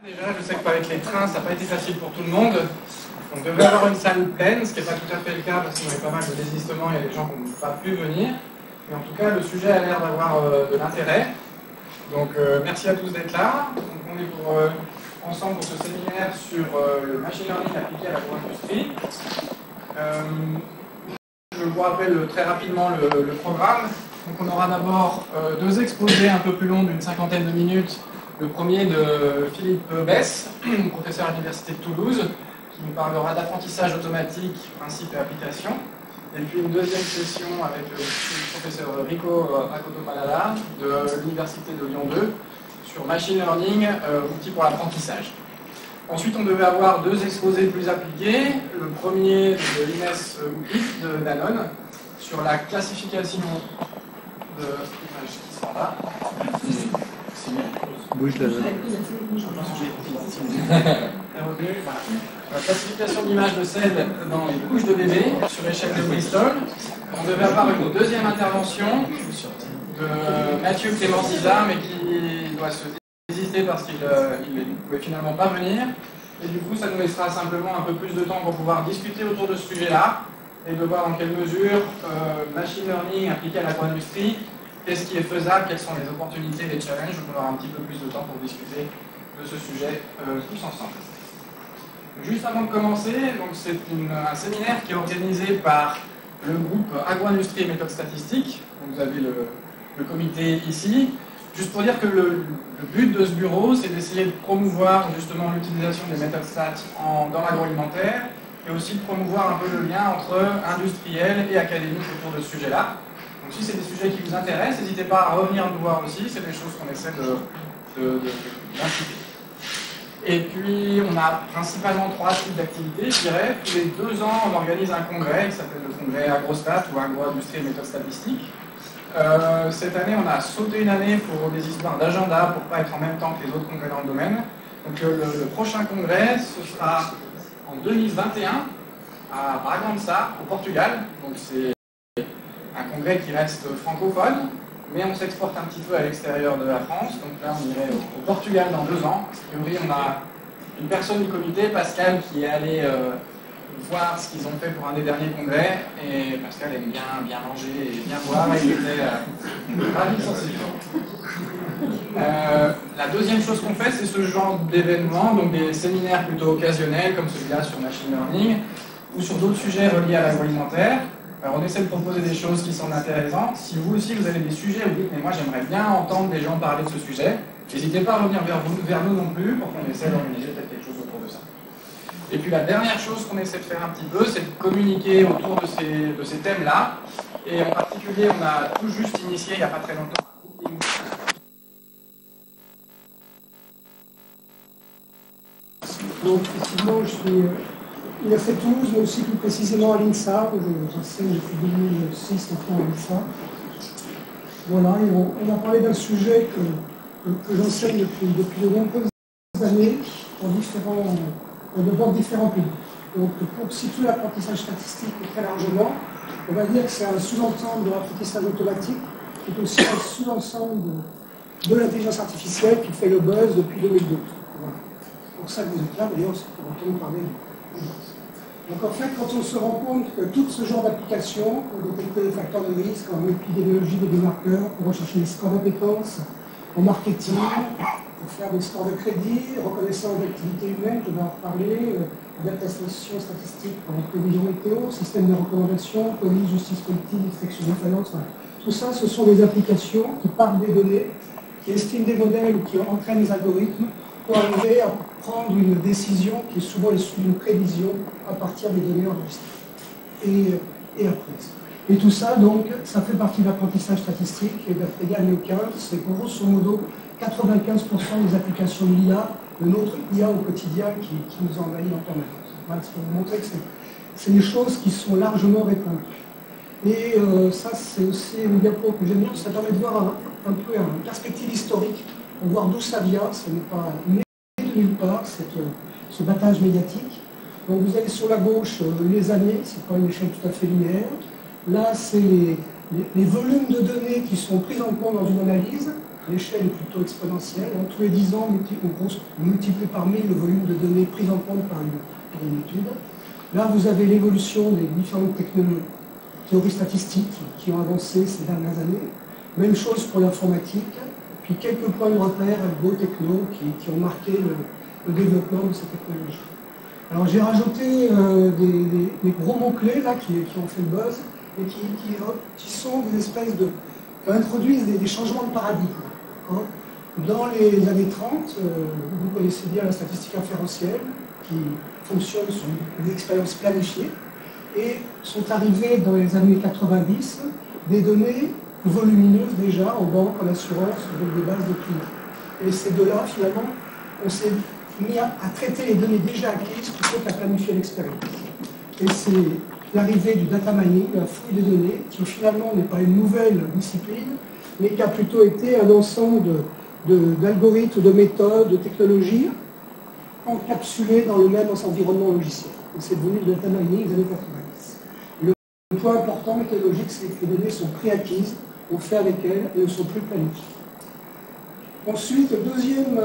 Déjà, je sais qu'avec les trains, ça n'a pas été facile pour tout le monde. On devait avoir une salle pleine, ce qui n'est pas tout à fait le cas parce qu'on avait pas mal de désistements, il y a des gens qui n'ont pas pu venir. Mais en tout cas, le sujet a l'air d'avoir de l'intérêt. Donc merci à tous d'être là. Donc, on est ensemble pour ce séminaire sur le machine learning appliqué à l'agro-industrie. Je vous rappelle très rapidement le programme. Donc, on aura d'abord deux exposés un peu plus longs d'une 50aine de minutes. Le premier de Philippe Besse, professeur à l'Université de Toulouse, qui nous parlera d'apprentissage automatique, principes et applications. Et puis une deuxième session avec le professeur Rico Akoto-Malala de l'Université de Lyon 2 sur machine learning, outils pour l'apprentissage. Ensuite, on devait avoir deux exposés plus appliqués. Le premier de l'Inès Oupif de Danone sur la classification de l'images qui sont là. Bouge la La classification d'images de sel dans les couches de bébé sur échelle de Bristol. On devait avoir une deuxième intervention de Mathieu Clément-Cisa, mais qui doit se désister parce qu'il ne pouvait finalement pas venir. Et du coup, ça nous laissera simplement un peu plus de temps pour pouvoir discuter autour de ce sujet-là et de voir en quelle mesure machine learning appliqué à l'agro-industrie, qu'est-ce qui est faisable, quelles sont les opportunités, les challenges. On aura un petit peu plus de temps pour discuter de ce sujet tous ensemble. Juste avant de commencer, c'est un séminaire qui est organisé par le groupe Agro-industrie et méthodes statistiques. Donc, vous avez le comité ici. Juste pour dire que le but de ce bureau, c'est d'essayer de promouvoir justement l'utilisation des méthodes stats dans l'agroalimentaire et aussi de promouvoir un peu le lien entre industriels et académiques autour de ce sujet-là. Donc si c'est des sujets qui vous intéressent, n'hésitez pas à revenir nous voir aussi, c'est des choses qu'on essaie d'inciter. Et puis on a principalement trois types d'activités, je dirais. Tous les 2 ans, on organise un congrès qui s'appelle le congrès AgroStat ou Agro-industrie et méthodes statistiques. Cette année, on a sauté une année pour des histoires d'agenda, pour ne pas être en même temps que les autres congrès dans le domaine. Donc le prochain congrès, ce sera en 2021 à Bragança, au Portugal. Donc c'est un congrès qui reste francophone, mais on s'exporte un petit peu à l'extérieur de la France. Donc là, on irait au Portugal dans 2 ans. A priori, on a une personne du comité, Pascal, qui est allé voir ce qu'ils ont fait pour un des derniers congrès. Et Pascal aime bien manger et bien boire. Et il était ravi de s'en saisir. La deuxième chose qu'on fait, c'est ce genre d'événements, donc des séminaires plutôt occasionnels, comme celui-là sur machine learning, ou sur d'autres sujets reliés à l'agroalimentaire. Alors on essaie de proposer des choses qui sont intéressantes. Si vous aussi vous avez des sujets, vous dites mais moi j'aimerais bien entendre des gens parler de ce sujet, n'hésitez pas à revenir vers nous non plus pour qu'on essaie d'organiser peut-être quelque chose autour de ça. Et puis la dernière chose qu'on essaie de faire un petit peu, c'est de communiquer autour de ces thèmes-là. Et en particulier, on a tout juste initié il n'y a pas très longtemps un meeting. Donc effectivement, je suis Université de Toulouse, mais aussi plus précisément à l'INSA, où j'enseigne depuis 2006 à l'INSA. Voilà, et on a parlé d'un sujet que j'enseigne depuis de nombreuses années devant différents pays. Donc pour situer l'apprentissage statistique très largement, on va dire que c'est un sous-ensemble de l'apprentissage automatique, qui est aussi un sous-ensemble de l'intelligence artificielle qui fait le buzz depuis 2002. Voilà. Pour ça que vous êtes là, d'ailleurs, c'est pour entendre parler de Donc en fait, quand on se rend compte que tout ce genre d'applications, pour détecter les facteurs de risque en épidémiologie des biomarqueurs, pour rechercher les scores d'appétence, en marketing, pour faire des scores de crédit, reconnaissance d'activité humaine, je vais en reparler, adaptation statistique pour les prévisions météo, système de recommandation, police, justice politique, inspection de finance, voilà. Tout ça, ce sont des applications qui partent des données, qui estiment des modèles ou qui entraînent des algorithmes pour arriver à prendre une décision qui est souvent issue d'une prévision à partir des données enregistrées. Et après. Et tout ça, donc, ça fait partie de l'apprentissage statistique, et d'après Yann Lequin, c'est grosso modo 95% des applications de l'IA, de notre IA au quotidien qui nous envahit en permanence. Voilà, c'est pour vous montrer que c'est des choses qui sont largement répandues. Et ça, c'est aussi une diapo que j'aime bien, ça permet de voir un peu une perspective historique, pour voir d'où ça vient, ce n'est pas né de nulle part, ce battage médiatique. Donc vous avez sur la gauche les années, c'est pas une échelle tout à fait linéaire. Là, c'est les volumes de données qui sont pris en compte dans une analyse. l'échelle est plutôt exponentielle. Tous les 10 ans, on multiplie par 1000 le volume de données prises en compte par une étude. Là, vous avez l'évolution des différentes théories statistiques qui ont avancé ces dernières années. Même chose pour l'informatique. Puis quelques points de repère algo-techno qui ont marqué le développement de ces technologies. Alors j'ai rajouté des gros mots-clés là qui ont fait le buzz et qui sont des espèces de... qui introduisent des changements de paradigme. Hein. Dans les années 30, vous connaissez bien la statistique inférentielle qui fonctionne sur des expériences planifiées et sont arrivées dans les années 90 des données volumineuses déjà en banque, en assurance, avec des bases de clients. Et ces deux-là, finalement, on s'est mis à traiter les données déjà acquises plutôt qu'à planifier l'expérience. Et c'est l'arrivée du data mining, la fouille des données, qui finalement n'est pas une nouvelle discipline, mais qui a plutôt été un ensemble d'algorithmes, de méthodes, de technologies encapsulées dans le même environnement logiciel. Et c'est devenu le data mining des années 90. Le point important méthodologique, c'est que les données sont préacquises, on fait avec elles et ne sont plus planifiées. Ensuite, deuxième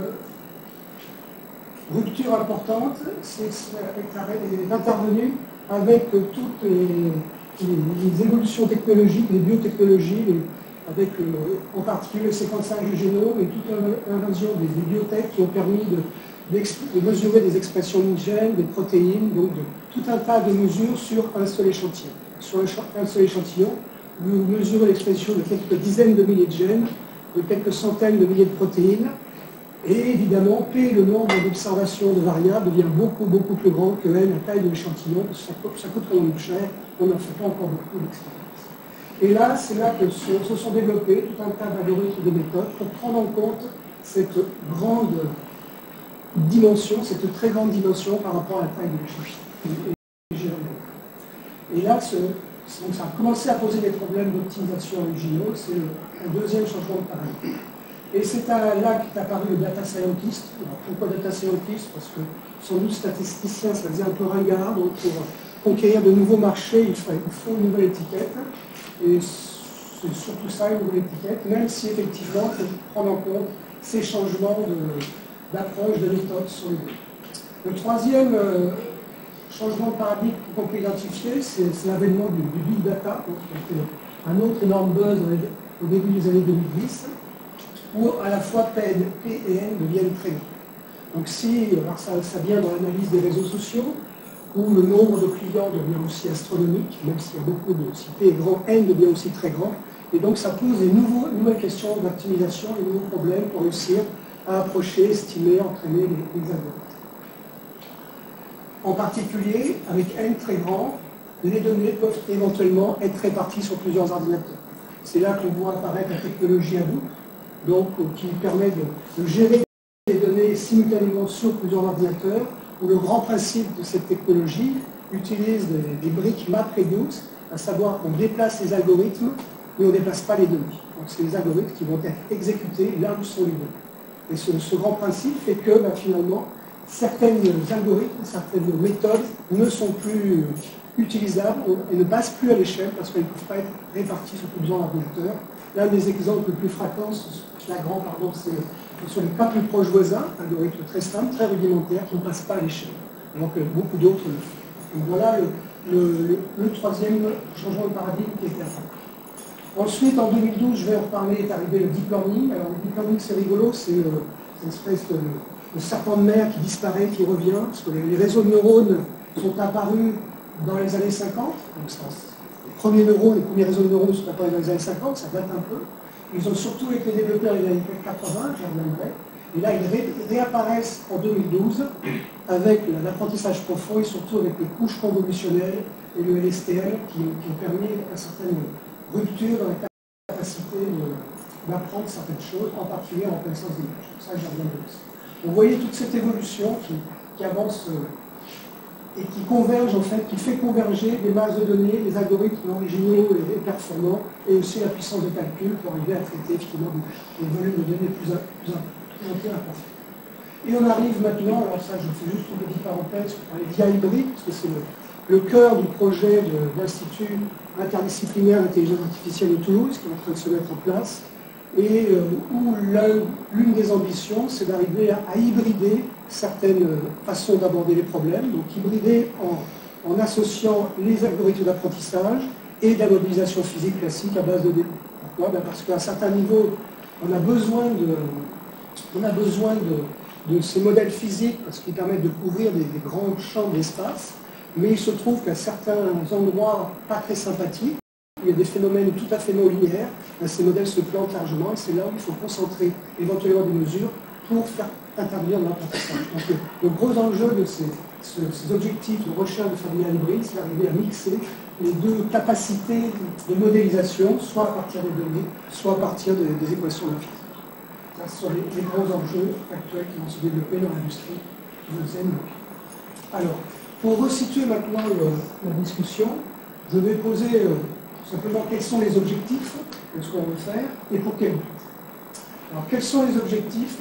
rupture importante, c'est intervenu avec toutes les évolutions technologiques, les biotechnologies, avec en particulier le séquençage du génome et toute l'invasion des bibliothèques qui ont permis de mesurer des expressions de gènes, des protéines, donc tout un tas de mesures sur un seul échantillon. Sur un seul échantillon, vous mesurez l'expression de quelques dizaines de milliers de gènes, de quelques centaines de milliers de protéines, et évidemment, P, le nombre d'observations de variables, devient beaucoup, beaucoup plus grand que N, la taille de l'échantillon, parce que ça coûte quand même cher, on n'en fait pas encore beaucoup d'expériences. Et là, c'est là que se sont développés tout un tas d'algorithmes de méthodes pour prendre en compte cette grande dimension, cette très grande dimension par rapport à la taille de l'échantillon. Et là, ça a commencé à poser des problèmes d'optimisation originaux, c'est un deuxième changement de paradigme. Et c'est là qu'est apparu le data scientist. Alors, pourquoi data scientist? Parce que sans doute statisticien, ça faisait un peu ringard, donc pour conquérir de nouveaux marchés, il faut une nouvelle étiquette. Et c'est surtout ça, une nouvelle étiquette, même si effectivement, il faut prendre en compte ces changements d'approche, de méthode sur les données. Le troisième changement de paradigme qu'on peut identifier, c'est l'avènement du big data, donc, qui était un autre énorme buzz au début des années 2010, où à la fois P et N deviennent très grands. Donc alors ça vient dans l'analyse des réseaux sociaux, où le nombre de clients devient aussi astronomique, même s'il y a beaucoup de... Si P est grand, N devient aussi très grand, et donc ça pose des nouvelles questions d'optimisation, des nouveaux problèmes pour réussir à approcher, estimer, entraîner les algorithmes. En particulier, avec N très grand, les données peuvent éventuellement être réparties sur plusieurs ordinateurs. C'est là qu'on voit apparaître la technologie Hadoop, donc qui permet de gérer les données simultanément sur plusieurs ordinateurs, où le grand principe de cette technologie utilise des briques MapReduce, à savoir qu'on déplace les algorithmes, mais on ne déplace pas les données. Donc c'est les algorithmes qui vont être exécutés là où sont les données. Et ce grand principe fait que finalement, certains algorithmes, certaines méthodes ne sont plus utilisables et ne passent plus à l'échelle parce qu'elles ne peuvent pas être réparties sur plusieurs ordinateurs. L'un des exemples les plus flagrants, c'est sur les cas plus proches voisins, algorithmes très simples, très rudimentaires, qui ne passent pas à l'échelle, alors que beaucoup d'autres le font. Donc voilà le troisième changement de paradigme qui était apparu. Ensuite, en 2012, je vais en reparler, est arrivé le deep learning. Alors le deep learning, c'est rigolo, c'est une espèce de serpent de mer qui disparaît, qui revient, parce que les réseaux de neurones sont apparus dans les années 50, donc les premiers réseaux de neurones sont apparus dans les années 50, ça date un peu. Ils ont surtout été développés dans les années 80, j'y reviendrai. Et là, ils réapparaissent en 2012 avec l'apprentissage profond et surtout avec les couches convolutionnelles et le LSTM qui ont permis une certaine rupture dans la capacité d'apprendre certaines choses, en particulier en reconnaissance d'image. Ça, j'y reviendrai aussi. Vous voyez toute cette évolution qui avance et qui converge en fait, qui fait converger des bases de données, des algorithmes originaux et performants, et aussi la puissance de calcul pour arriver à traiter effectivement des volumes de données plus importants. Et on arrive maintenant, alors ça je fais juste une petite parenthèse pour parler d'IA hybride, parce que c'est le cœur du projet de l'Institut interdisciplinaire d'intelligence artificielle de Toulouse qui est en train de se mettre en place. et où l'une des ambitions, c'est d'arriver à hybrider certaines façons d'aborder les problèmes, donc hybrider en associant les algorithmes d'apprentissage et de la modélisation physique classique à base de données. Pourquoi? Parce qu'à un certain niveau, on a besoin de ces modèles physiques parce qu'ils permettent de couvrir des grands champs d'espace, mais il se trouve qu'à certains endroits pas très sympathiques, il y a des phénomènes tout à fait non linéaires, ces modèles se plantent largement et c'est là où il faut concentrer éventuellement des mesures pour faire intervenir dans l'apprentissage. Donc le gros enjeu de ces objectifs de recherche de familial hybride, c'est d'arriver à mixer les deux capacités de modélisation, soit à partir des données, soit à partir des équations de la physique. Ça, ce sont les gros enjeux actuels qui vont se développer dans l'industrie du deuxième bloc. Alors, pour resituer maintenant la discussion, je vais poser simplement quels sont les objectifs de ce qu'on veut faire et pour quel but. Alors, quels sont les objectifs?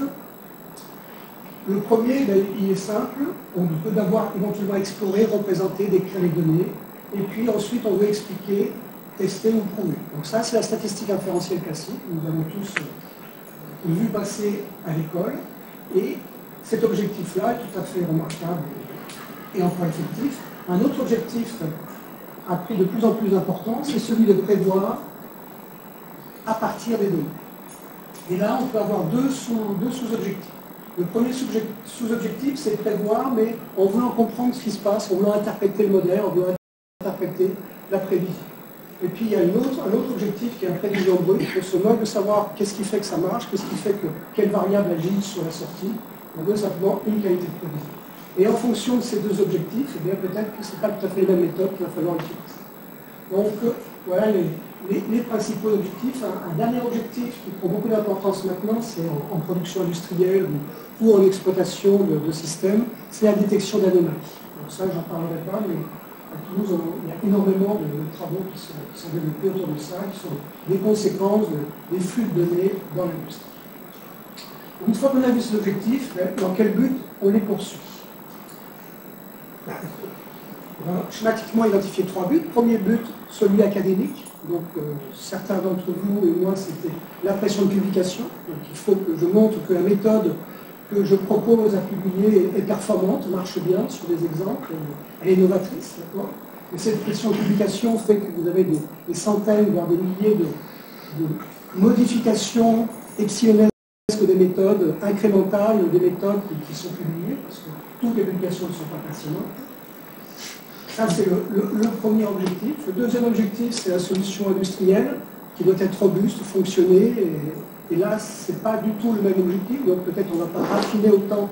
Le premier, il est simple. On peut d'abord éventuellement explorer, représenter, décrire les données. Et puis ensuite, on veut expliquer, tester ou prouver. Donc ça, c'est la statistique inférentielle classique. Nous avons tous vu passer à l'école. Et cet objectif-là est tout à fait remarquable et en point effectif. Un autre objectif a pris de plus en plus d'importance, c'est celui de prévoir à partir des données. Et là, on peut avoir deux sous-objectifs. Le premier sous-objectif, c'est prévoir, mais en voulant comprendre ce qui se passe, en voulant interpréter le modèle, en voulant interpréter la prévision. Et puis, il y a un autre objectif qui est la prévision brute. On se moque de savoir qu'est-ce qui fait que ça marche, qu'est-ce qui fait que quelle variable agit sur la sortie. On veut simplement une qualité de prévision. Et en fonction de ces deux objectifs, eh bien, peut-être que ce n'est pas tout à fait les mêmes méthodes qu'il va falloir utiliser. Donc, voilà les principaux objectifs. Un dernier objectif qui prend beaucoup d'importance maintenant, c'est en production industrielle ou en exploitation de systèmes, c'est la détection d'anomalies. Donc ça, j'en parlerai pas, mais à Toulouse, il y a énormément de travaux qui sont développés autour de ça, qui sont des conséquences des flux de données dans l'industrie. Une fois qu'on a vu ces objectifs, dans quel but on les poursuit? On va schématiquement identifier trois buts. Premier but, celui académique. Donc, certains d'entre vous et moi, c'était la pression de publication. Donc, il faut que je montre que la méthode que je propose à publier est performante, marche bien sur des exemples, elle est novatrice, d'accord? Et cette pression de publication fait que vous avez des centaines, voire des milliers de modifications epsilonnesques des méthodes incrémentales, des méthodes qui sont publiées, parce que toutes les publications ne sont pas passionnantes. Ça, c'est le premier objectif. Le deuxième objectif, c'est la solution industrielle, qui doit être robuste, fonctionner. Et là, ce n'est pas du tout le même objectif. Donc peut-être on ne va pas raffiner autant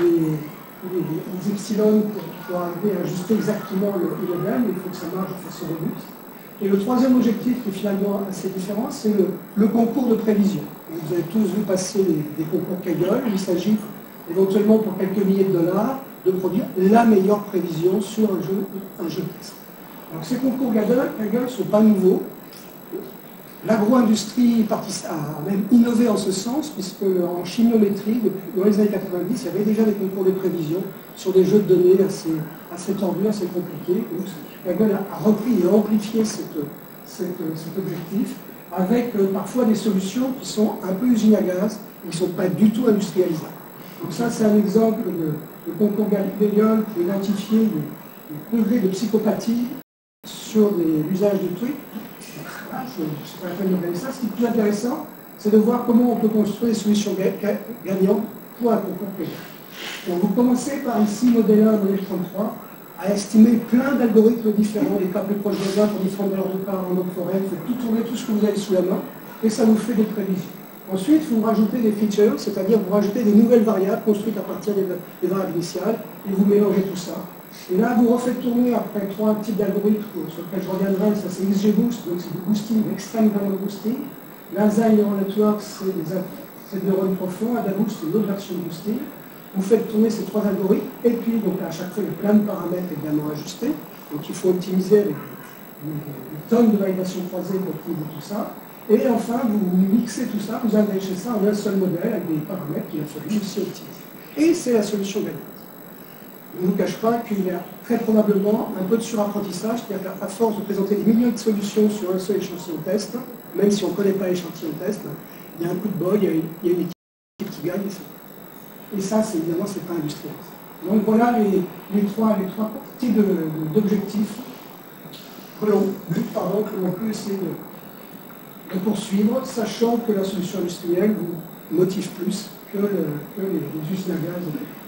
les epsilon pour arriver à ajuster exactement le modèle, mais il faut que ça marche de façon robuste. Et le troisième objectif, qui est finalement assez différent, c'est le concours de prévision. Vous avez tous vu passer des concours Kaggle. Il s'agit éventuellement pour quelques milliers de dollars de produire la meilleure prévision sur un jeu de test. Alors ces concours Kaggle ne sont pas nouveaux. L'agro-industrie a même innové en ce sens, puisque en chimiométrie, dans les années 90, il y avait déjà des concours de prévision sur des jeux de données assez tordus, assez compliqués. Kaggle a repris et amplifié cet objectif, avec parfois des solutions qui sont un peu usines à gaz, qui ne sont pas du tout industrialisables. Donc ça, c'est un exemple de concours Kaggle pour identifier des degrés de psychopathie sur l'usage de trucs. Voilà, je ne sais pas la peine de regarder ça. Ce qui est plus intéressant, c'est de voir comment on peut construire des solutions gagnantes pour un concours Kaggle. Donc vous commencez par ici, modèle 1, modèle 33, à estimer plein d'algorithmes différents, des cas plus proches des uns pour différentes valeurs de part en notre forêt, vous faites tout tourner, tout ce que vous avez sous la main, et ça vous fait des prévisions. Ensuite, vous rajoutez des features, c'est-à-dire vous rajoutez des nouvelles variables construites à partir des variables initiales, et vous mélangez tout ça. Et là, vous refaites tourner après trois types d'algorithmes sur lesquels je reviendrai, ça c'est XGBoost, donc c'est du boosting, extreme value boosting. L'Alzheimer Neural Network, c'est des neurones profonds, AdaBoost, c'est une autre version de boosting. Vous faites tourner ces trois algorithmes, et puis donc à chaque fois, il y a plein de paramètres évidemment ajustés. Donc il faut optimiser avec des tonnes de validation croisée pour optimiser tout ça. Et enfin, vous mixez tout ça, vous agrégez ça en un seul modèle avec des paramètres qu'il a fallu aussi optimiser. Et c'est la solution gagnante. Je ne vous cache pas qu'il y a très probablement un peu de surapprentissage, c'est-à-dire qu'à force de présenter des millions de solutions sur un seul échantillon test, même si on ne connaît pas l'échantillon test, il y a un coup de bol, il y a une équipe qui gagne, et ça, évidemment, c'est pas industriel. Donc voilà les trois types d'objectifs que l'on peut essayer de poursuivre, sachant que la solution industrielle vous motive plus que les usines à gaz.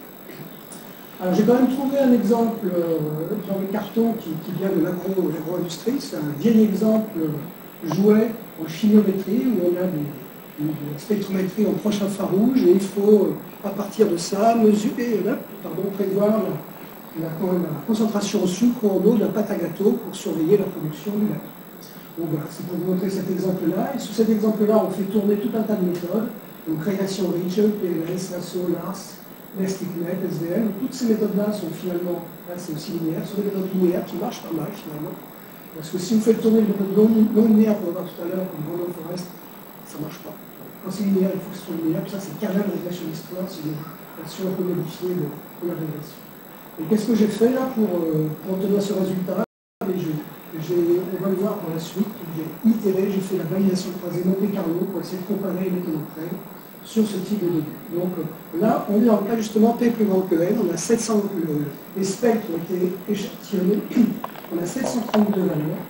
Alors j'ai quand même trouvé un exemple dans le carton qui vient de l'agro-industrie. C'est un vieil exemple jouet en chimiométrie où on a une spectrométrie en proche infrarouge et il faut à partir de ça prévoir la concentration en sucre ou en eau de la pâte à gâteau pour surveiller la production du gâteau. Donc voilà, c'est pour vous montrer cet exemple-là. Et sous cet exemple-là, on fait tourner tout un tas de méthodes. Donc réaction Ridge, PLS, LASSO, LARS, NestIgnite, SVM. Toutes ces méthodes-là sont finalement, là c'est aussi linéaire, sont des méthodes linéaires qui marchent pas mal finalement. Parce que si vous faites tourner une méthode non linéaire, comme on va voir tout à l'heure, comme Bruno Forest, ça ne marche pas. Quand c'est linéaire, il faut que ce soit linéaire. Puis ça, c'est carrément la régression d'histoire, c'est une version un peu modifiée de la régression. Et qu'est-ce que j'ai fait là pour obtenir ce résultat? On va le voir par la suite. J'ai itéré, j'ai fait la validation croisée Monte Carlo pour essayer de comparer les méthodes entre elles sur ce type de données. Donc là, on est dans le cas justement P plus grand que N. On a 700, les spectres ont été échantillonnés. On a 732 valeurs.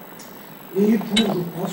Et pour, je crois,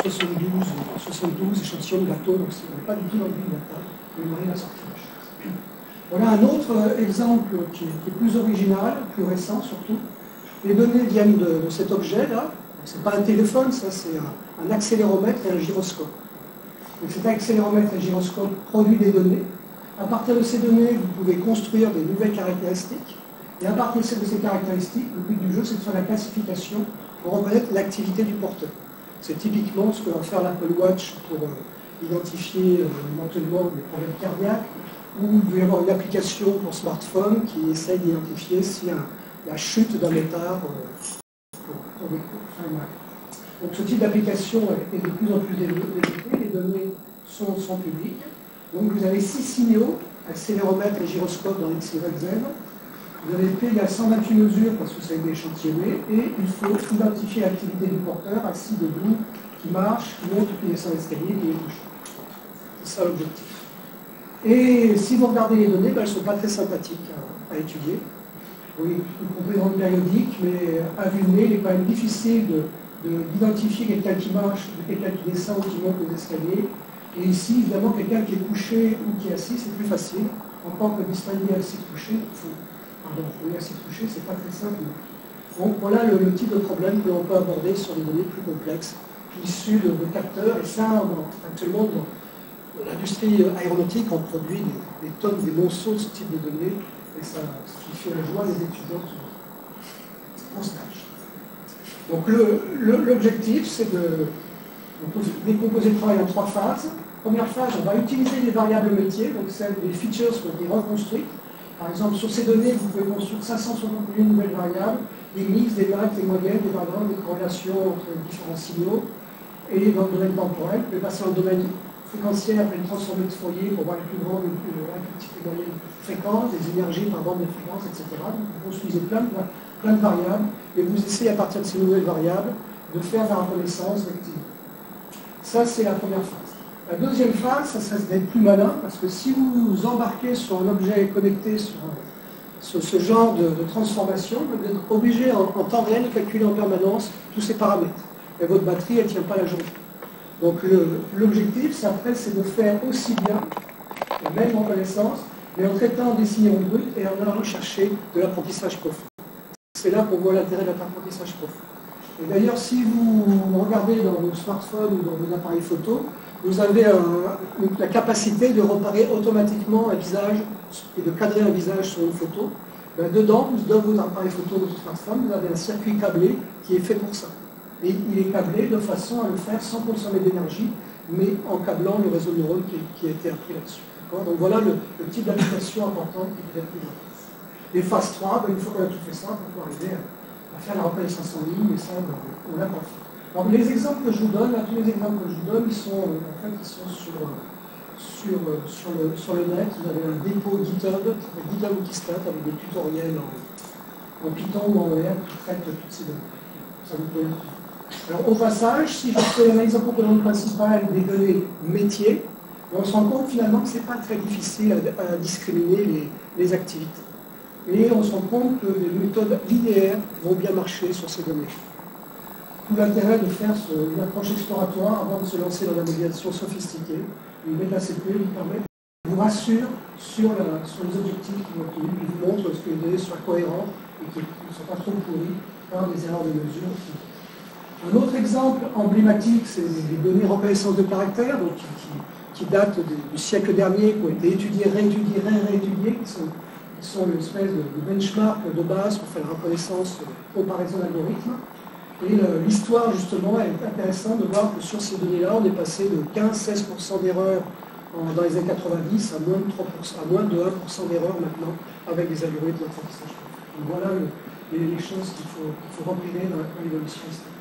72 échantillons de gâteau, donc c'est pas du tout dans le big data, mais on arrive à sortir des choses. Voilà un autre exemple qui est plus original, plus récent surtout. Les données viennent de cet objet-là. Ce n'est pas un téléphone, ça c'est un accéléromètre et un gyroscope. Donc cet accéléromètre et un gyroscope produit des données. À partir de ces données, vous pouvez construire des nouvelles caractéristiques. Et à partir de ces caractéristiques, le but du jeu, c'est de faire la classification pour reconnaître l'activité du porteur. C'est typiquement ce que va faire l'Apple Watch pour identifier éventuellement des problèmes cardiaques, ou il peut y avoir une application pour smartphone qui essaie d'identifier si la chute d'un métard pour des cours. Donc ce type d'application est de plus en plus développé, les données sont publiques. Donc vous avez 6 signaux, accéléromètre et gyroscope dans XYZ. Vous avez P, il y a 128 mesures parce que ça a été échantillonné, et il faut identifier l'activité du porteur assis debout, qui marche, qui monte, qui descend l'escalier, qui est couché. C'est ça l'objectif. Et si vous regardez les données, elles ne sont pas très sympathiques à étudier. Oui, y compris dans le périodique, mais à vue de nez, il est quand même difficile d'identifier quelqu'un qui marche, de quelqu'un qui descend ou qui monte les escaliers. Et ici, évidemment, quelqu'un qui est couché ou qui est assis, c'est plus facile. En tant que distinguer assis couché, on est assis couché, c'est pas très simple. Donc voilà le type de problème que l'on peut aborder sur des données plus complexes, issues de capteurs. Et ça, actuellement, dans l'industrie aéronautique, on produit des tonnes, des monceaux de ce type de données. Et ça fait la joie des étudiants en stage. Donc l'objectif, c'est de décomposer le travail en 3 phases. Première phase, on va utiliser les variables métiers, donc celles des features qui ont été reconstruites. Par exemple, sur ces données, vous pouvez construire 561 nouvelles variables, des mix, des maths, des moyennes, des variantes, des corrélations entre différents signaux. Et dans le domaine temporel, vous pouvez passer dans le domaine fréquentiel, après une transformée de Fourier pour voir les plus grandes, les plus petites, les moyennes fréquences, des énergies par bande de fréquences, etc. Donc, vous construisez plein de variables et vous essayez à partir de ces nouvelles variables de faire la reconnaissance d'activité. Ça, c'est la première phase. La deuxième phase, ça serait d'être plus malin, parce que si vous vous embarquez sur un objet connecté sur ce genre de transformation, vous êtes obligé en temps réel de calculer en permanence tous ces paramètres. Et votre batterie, elle ne tient pas la journée. Donc l'objectif, c'est de faire aussi bien la même reconnaissance, mais en traitant des signaux bruts et en allant chercher de l'apprentissage profond. C'est là qu'on voit l'intérêt de l'apprentissage profond. Et d'ailleurs, si vous regardez dans vos smartphones ou dans vos appareils photo, vous avez la capacité de repérer automatiquement un visage et de cadrer un visage sur une photo. Ben, dedans, dans vos appareils photo de votre smartphone, vous avez un circuit câblé qui est fait pour ça. Et il est câblé de façon à le faire sans consommer d'énergie, mais en câblant le réseau de neurones qui a été appris là-dessus. Donc voilà le type d'application importante qui peut être plus importante. Les phases 3, ben, une fois qu'on a tout fait ça, on peut arriver à faire la reconnaissance en ligne, et ça, ben, on l'a pas fait. Alors, les exemples que je vous donne, là, tous les exemples que je vous donne, ils sont sur le net. Vous avez un dépôt GitHub Wikistat avec des tutoriels en Python ou en R qui traitent toutes ces données. Ça vous peut être. Alors, au passage, si je fais un exemple de données principal des données métiers, on se rend compte finalement que ce n'est pas très difficile à discriminer les activités. Et on se rend compte que les méthodes linéaires vont bien marcher sur ces données. Tout l'intérêt de faire une approche exploratoire avant de se lancer dans la modélisation sophistiquée. Une MetaCP vous permet de vous rassurer sur les objectifs qui vont obtenus, qui vous montre que les données soient cohérentes et qui ne sont pas trop pourries par des erreurs de mesure. Un autre exemple emblématique, c'est les données reconnaissance de caractère, donc qui datent du siècle dernier, qui ont été étudiées, réétudiées, réétudiées, qui sont une espèce de benchmark de base pour faire la reconnaissance comparaison d'algorithmes. Et l'histoire, justement, est intéressante de voir que sur ces données-là, on est passé de 15-16% d'erreurs dans les années 90 à moins de 1% d'erreurs maintenant avec des algorithmes d'apprentissage. Donc voilà les choses qu'il faut repérer dans l'évolution.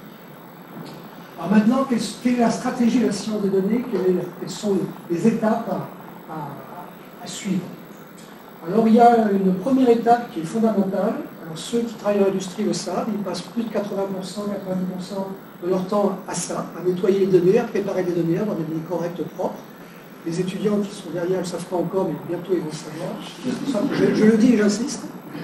Alors maintenant, quelle est la stratégie de la science des données? Quelles sont les étapes à suivre? Alors il y a une première étape qui est fondamentale. Alors ceux qui travaillent dans l'industrie le savent, ils passent plus de 80%, 90% de leur temps à ça, à nettoyer les données, à préparer des données, à avoir des données correctes, propres. Les étudiants qui sont derrière ne le savent pas encore, mais bientôt ils vont le savoir. Je le dis et j'insiste.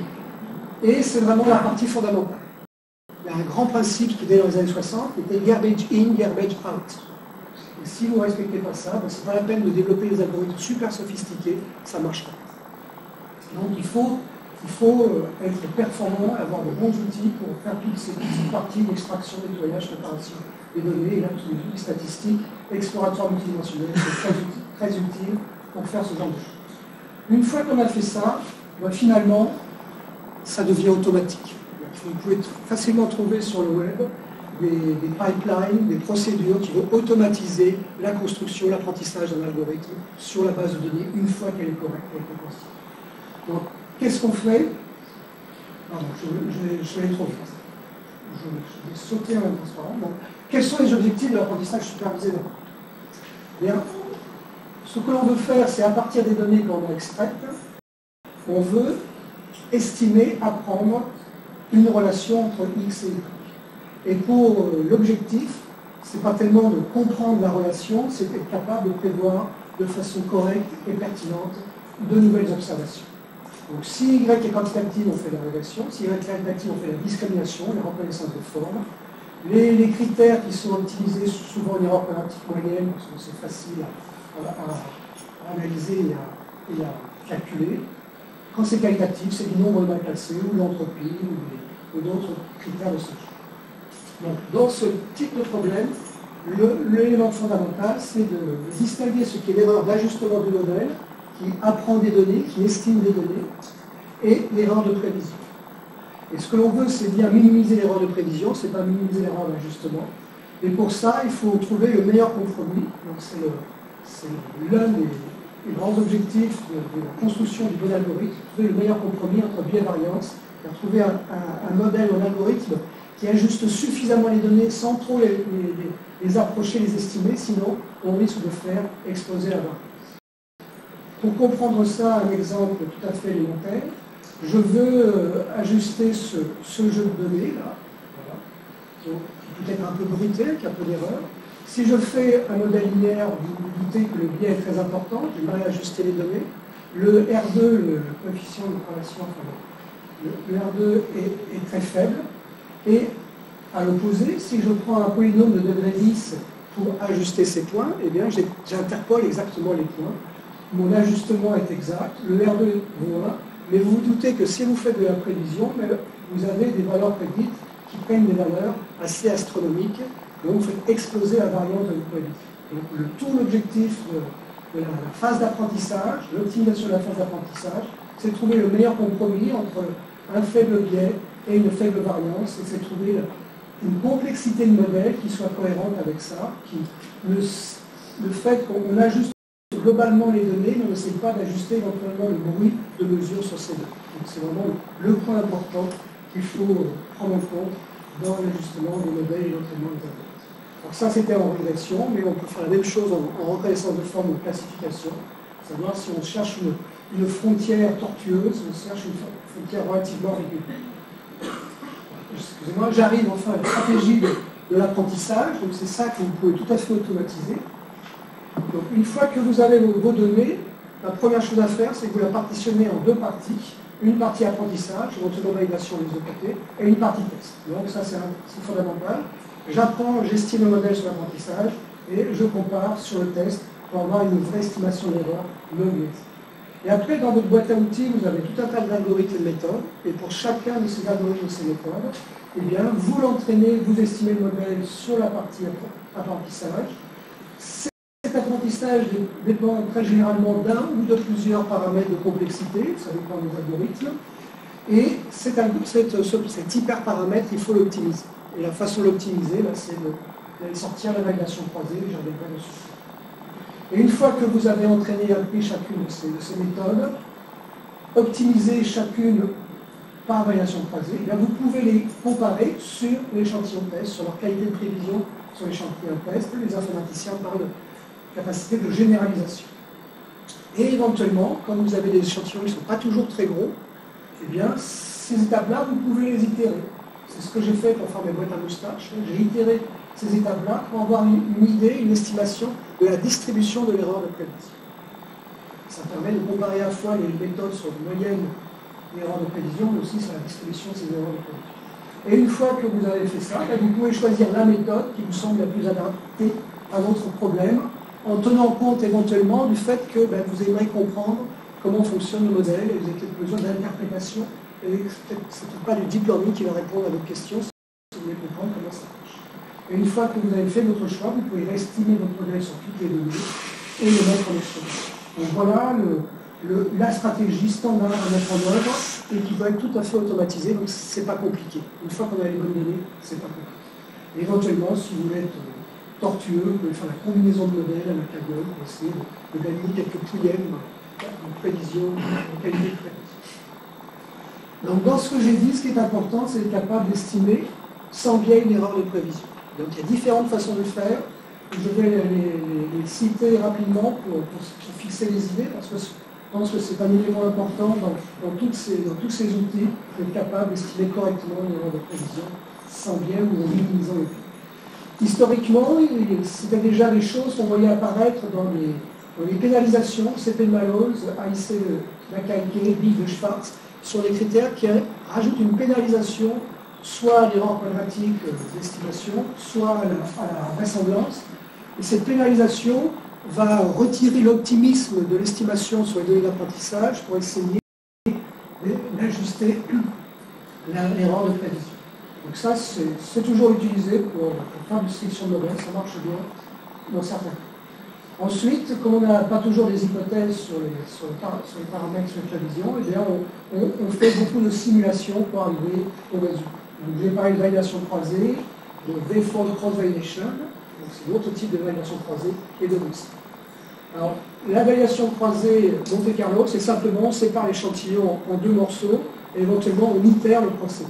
Et c'est vraiment la partie fondamentale. Il y a un grand principe qui est dans les années 60, qui était garbage in, garbage out. Et si vous ne respectez pas ça, ce n'est pas la peine de développer des algorithmes super sophistiqués, ça ne marche pas. Donc il faut être performant, avoir de bons outils pour faire toutes ces petites parties d'extraction, nettoyage, préparation des données, et là tous les outils statistiques, exploratoires multidimensionnels, c'est très utile pour faire ce genre de choses. Une fois qu'on a fait ça, finalement, ça devient automatique. Vous pouvez facilement trouver sur le web des pipelines, des procédures qui vont automatiser la construction, l'apprentissage d'un algorithme sur la base de données une fois qu'elle est correcte, qu'elle est constituée. Donc, qu'est-ce qu'on fait? Pardon, je vais trop vite. Je vais sauter en transparent. Donc, quels sont les objectifs de l'apprentissage supervisé? Bien, ce que l'on veut faire, c'est à partir des données qu'on a extraites, on veut estimer, apprendre une relation entre X et Y. Et pour l'objectif, ce n'est pas tellement de comprendre la relation, c'est être capable de prévoir de façon correcte et pertinente de nouvelles observations. Donc si Y est quantitative, on fait la régression, si Y est qualitative, on fait la discrimination, la reconnaissance de forme. Les critères qui sont utilisés sont souvent une erreur quadratique moyenne, parce que c'est facile à analyser et à calculer. Quand c'est qualitatif, c'est du nombre de mal classés, ou l'entropie, ou d'autres critères de ce genre. Donc, dans ce type de problème, l'élément fondamental, c'est de distinguer ce qui est l'erreur d'ajustement du modèle, qui apprend des données, qui estime des données, et l'erreur de prévision. Et ce que l'on veut, c'est bien minimiser l'erreur de prévision, c'est pas minimiser l'erreur d'ajustement. Et pour ça, il faut trouver le meilleur compromis. Donc, c'est l'un des grands objectifs de la construction du bon algorithme, trouver le meilleur compromis entre biais-variance, trouver un modèle ou un algorithme qui ajuste suffisamment les données sans trop les approcher, les estimer, sinon on risque de faire exploser la variance. Pour comprendre ça, un exemple tout à fait élémentaire, je veux ajuster ce jeu de données là, voilà, qui est peut-être un peu bruité, qui a un peu d'erreur. Si je fais un modèle linéaire, vous vous doutez que le biais est très important, j'ai mal ajuster les données. Le R2, le coefficient de corrélation, le R2 est très faible. Et à l'opposé, si je prends un polynôme de degré 10 pour ajuster ces points, eh bien j'interpole exactement les points. Mon ajustement est exact, le R2 vaut 1, mais vous vous doutez que si vous faites de la prévision, vous avez des valeurs prédites qui prennent des valeurs assez astronomiques, donc vous faites exploser la variance de votre prévision. Donc tout l'objectif de la phase d'apprentissage, l'optimisation de la phase d'apprentissage, c'est de trouver le meilleur compromis entre un faible biais et une faible variance, et c'est de trouver une complexité de modèle qui soit cohérente avec ça, le fait qu'on ajuste globalement les données, mais on n'essaie pas d'ajuster éventuellement le bruit de mesure sur ces données. Donc c'est vraiment le point important qu'il faut prendre en compte dans l'ajustement des modèles et éventuellement des algorithmes. Donc ça c'était en régression, mais on peut faire la même chose en reconnaissance de forme ou classification, savoir si on cherche une frontière tortueuse, on cherche une frontière relativement régulière. Excusez-moi, j'arrive enfin à la stratégie de l'apprentissage, donc c'est ça que vous pouvez tout à fait automatiser. Donc une fois que vous avez vos données, la première chose à faire, c'est que vous la partitionnez en deux parties. Une partie apprentissage, votre validation des deux côtés, et une partie test. Donc ça c'est fondamental. J'apprends, j'estime le modèle sur l'apprentissage, et je compare sur le test pour avoir une vraie estimation de l'erreur non biaisée. Et après, dans votre boîte à outils, vous avez tout un tas d'algorithmes et de méthodes, et pour chacun de ces algorithmes et de ces méthodes, eh bien, vous l'entraînez, vous estimez le modèle sur la partie apprentissage. Cet apprentissage dépend très généralement d'un ou de plusieurs paramètres de complexité, ça dépend des algorithmes, et cet hyperparamètre, il faut l'optimiser. Et la façon de l'optimiser, c'est de sortir la validation croisée, j'en reviendrai dessus. Et une fois que vous avez entraîné et appris chacune de ces méthodes, optimisé chacune par validation croisée, eh bien vous pouvez les comparer sur l'échantillon test, sur leur qualité de prévision, sur l'échantillon test, les informaticiens parlent de capacité de généralisation. Et éventuellement, quand vous avez des échantillons qui ne sont pas toujours très gros, eh bien ces étapes-là, vous pouvez les itérer. C'est ce que j'ai fait pour faire mes boîtes à moustaches. J'ai itéré ces étapes-là pour avoir une idée, une estimation de la distribution de l'erreur de prévision. Ça permet de comparer à la fois les méthodes sur une moyenne d'erreur de prévision, mais aussi sur la distribution de ces erreurs de prévision. Et une fois que vous avez fait ça, vous pouvez choisir la méthode qui vous semble la plus adaptée à votre problème, en tenant compte éventuellement du fait que vous aimeriez comprendre comment fonctionne le modèle, et vous avez peut-être besoin d'interprétation, et ce n'est pas du deep learning qui va répondre à votre question, si vous voulez comprendre comment ça marche. Et une fois que vous avez fait votre choix, vous pouvez estimer votre modèle sur toutes les données et le mettre en exploitation. Donc voilà la stratégie standard à mettre en œuvre et qui peut être tout à fait automatisée, donc c'est pas compliqué. Une fois qu'on a les bonnes données, c'est pas compliqué. Et éventuellement, si vous voulez être tortueux, vous pouvez faire la combinaison de modèles à la cagole pour essayer de gagner quelques pouillèmes de prévision, de qualité de prévision. Donc dans ce que j'ai dit, ce qui est important, c'est être capable d'estimer sans biais une erreur de prévision. Donc il y a différentes façons de le faire. Je vais les citer rapidement pour fixer les idées, parce que je pense que c'est un élément important dans tous ces outils, d'être capable d'estimer correctement une erreur de prévision sans biais ou en minimisant les biais. Historiquement, c'était déjà des choses qu'on voyait apparaître dans les pénalisations, CP de Mallows, AIC de Macaike, BIF de Schwartz, sur des critères qui rajoutent une pénalisation soit à l'erreur quadratique d'estimation, soit à la vraisemblance. Et cette pénalisation va retirer l'optimisme de l'estimation sur les données d'apprentissage pour essayer d'ajuster l'erreur de prévision. Donc ça, c'est toujours utilisé pour faire du sélection de modèles, ça marche bien dans certains cas. Ensuite, comme on n'a pas toujours des hypothèses sur les paramètres sur les prévisions, eh bien on fait beaucoup de simulations pour arriver au résultat. J'ai parlé de validation croisée, de V-fold cross-validation, donc c'est d'autres types de validation croisée, et de Monte. Alors, la validation croisée Monte Carlo, c'est simplement on sépare l'échantillon en deux morceaux, et éventuellement on itère le procédé.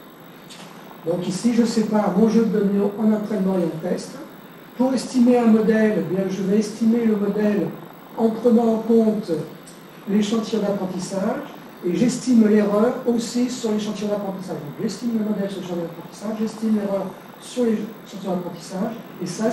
Donc ici, je sépare mon jeu de données en entraînement et en test. Pour estimer un modèle, eh bien, je vais estimer le modèle en prenant en compte l'échantillon d'apprentissage, et j'estime l'erreur aussi sur l'échantillon d'apprentissage. Donc j'estime le modèle sur l'échantillon d'apprentissage, j'estime l'erreur sur l'échantillon d'apprentissage, et ça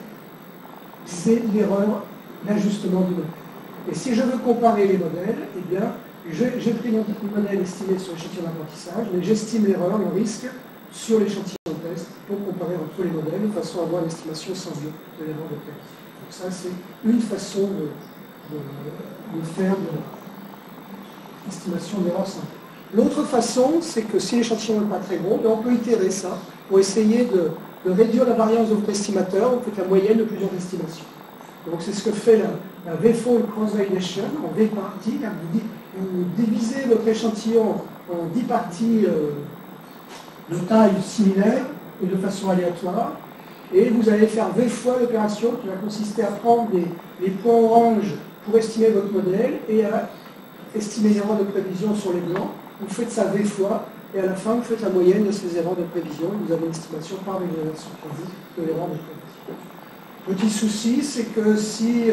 c'est l'erreur d'ajustement du modèle. Et si je veux comparer les modèles, eh bien, j'ai pris mon modèle estimé sur l'échantillon d'apprentissage, mais j'estime l'erreur, le risque, sur l'échantillon test pour comparer entre les modèles de façon à avoir une estimation sans biais de l'erreur de test. Donc ça, c'est une façon de faire l'estimation de l'erreur sans biais. L'autre façon, c'est que si l'échantillon n'est pas très gros, on peut itérer ça pour essayer de réduire la variance de votre estimateur, vous faites la moyenne de plusieurs estimations. Donc c'est ce que fait la V-fold cross-validation en V parties. Vous divisez votre échantillon en 10 parties de taille similaire et de façon aléatoire, et vous allez faire V fois l'opération qui va consister à prendre les points orange pour estimer votre modèle et à estimer l'erreur de prévision sur les blancs. Vous faites ça V fois, et à la fin vous faites la moyenne de ces erreurs de prévision, vous avez une estimation par valorisation croisée de l'erreur de prévision. Petit souci, c'est que si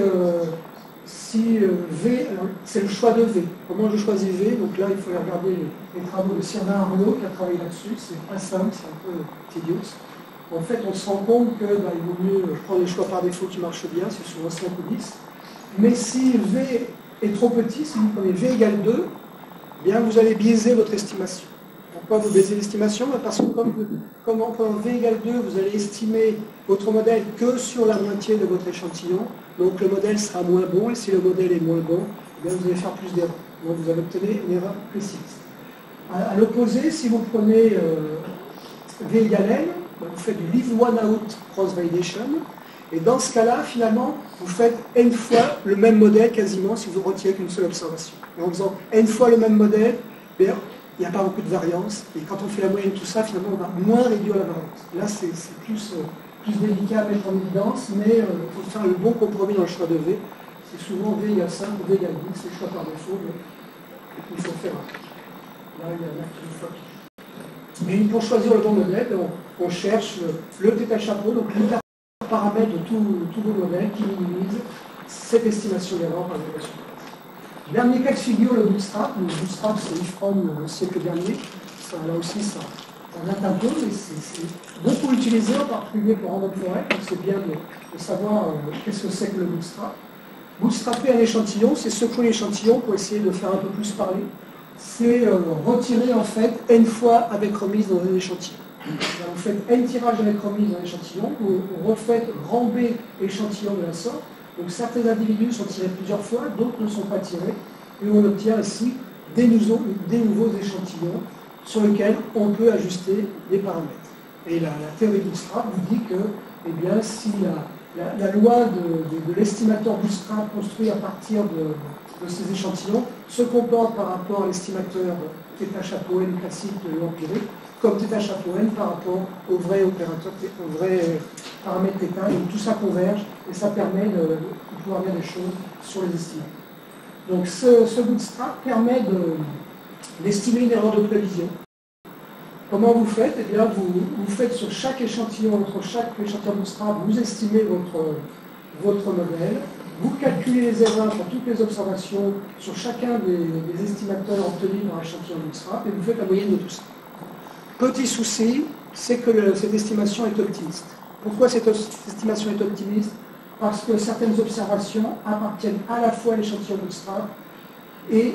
V, c'est le choix de V. Comment je choisis V? Donc là, il faut regarder les travaux de Sylvain Arnaud qui a travaillé là-dessus. C'est pas simple, c'est un peu tedious. en fait, on se rend compte qu'il vaut mieux prendre les choix par défaut qui marchent bien, c'est souvent 5 ou 10. Mais si V est trop petit, si vous prenez V égale 2, eh bien vous allez biaiser votre estimation. Pourquoi vous biaisez l'estimation? Parce que comme en prenant V égale 2, vous allez estimer votre modèle que sur la moitié de votre échantillon, donc le modèle sera moins bon, et si le modèle est moins bon, eh bien vous allez faire plus d'erreurs. Donc vous allez obtenir une erreur précise. À l'opposé, si vous prenez V égale N, vous faites du leave one out cross validation, et dans ce cas-là, finalement, vous faites n fois le même modèle quasiment si vous retirez qu'une seule observation. Et en faisant n fois le même modèle, bien, il n'y a pas beaucoup de variance, et quand on fait la moyenne de tout ça, finalement, on va moins réduire la variance. Là, c'est plus délicat à mettre en évidence, mais il faut faire le bon compromis dans le choix de V. C'est souvent V égale 5 ou V égale 10, c'est le choix par défaut, mais il faut faire un. Là, il y a un acte de fois. Mais pour choisir le bon modèle, on cherche le θ chapeau, donc l'interparamètre de tous vos modèles qui minimise cette estimation d'erreur par l'application. Dernier cas de figure, le bootstrap. Le bootstrap, c'est l'IFROM au siècle dernier. Ça, là aussi, ça date un peu, mais c'est beaucoup utilisé, en particulier pour rendre forêt. Donc c'est bien de savoir qu'est-ce que c'est que le bootstrap. Bootstrapper un échantillon, c'est secouer l'échantillon pour essayer de faire un peu plus parler. C'est retirer en fait n fois avec remise dans un échantillon. Vous faites n tirages avec remise dans l'échantillon, vous refaites grand B échantillon de la sorte. Donc certains individus sont tirés plusieurs fois, d'autres ne sont pas tirés, et on obtient ainsi des nouveaux échantillons sur lesquels on peut ajuster les paramètres. Et la théorie Bootstrap vous dit que, eh bien, si la loi de l'estimateur Bootstrap construit à partir de ces échantillons se comporte par rapport à l'estimateur θ chapeau n classique de l'empirique, comme θ chapeau n par rapport au vrai opérateur, au vrai paramètre θ, et tout ça converge, et ça permet de pouvoir dire des choses sur les estimateurs. Donc ce bootstrap permet d'estimer une erreur de prévision. Comment vous faites? Eh bien, vous faites sur chaque échantillon, entre chaque échantillon bootstrap, vous estimez votre modèle, vous calculez les erreurs pour toutes les observations sur chacun des estimateurs obtenus dans l'échantillon bootstrap, et vous faites la moyenne de tout ça. Petit souci, c'est que cette estimation est optimiste. Pourquoi cette estimation est optimiste? Parce que certaines observations appartiennent à la fois à l'échantillon bootstrap et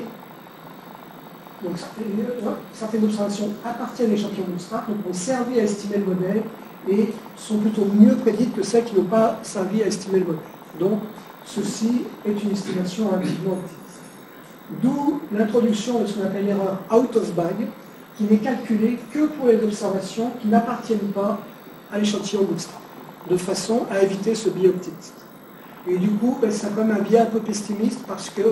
donc certaines observations appartiennent à l'échantillon bootstrap, donc ont servi à estimer le modèle et sont plutôt mieux prédites que celles qui n'ont pas servi à estimer le modèle. Donc ceci est une estimation relativement optimiste. D'où l'introduction de ce qu'on appelle l'erreur out of bag, qui n'est calculée que pour les observations qui n'appartiennent pas à l'échantillon bootstrap, de façon à éviter ce biais optimiste. Et du coup, c'est quand même un biais un peu pessimiste parce que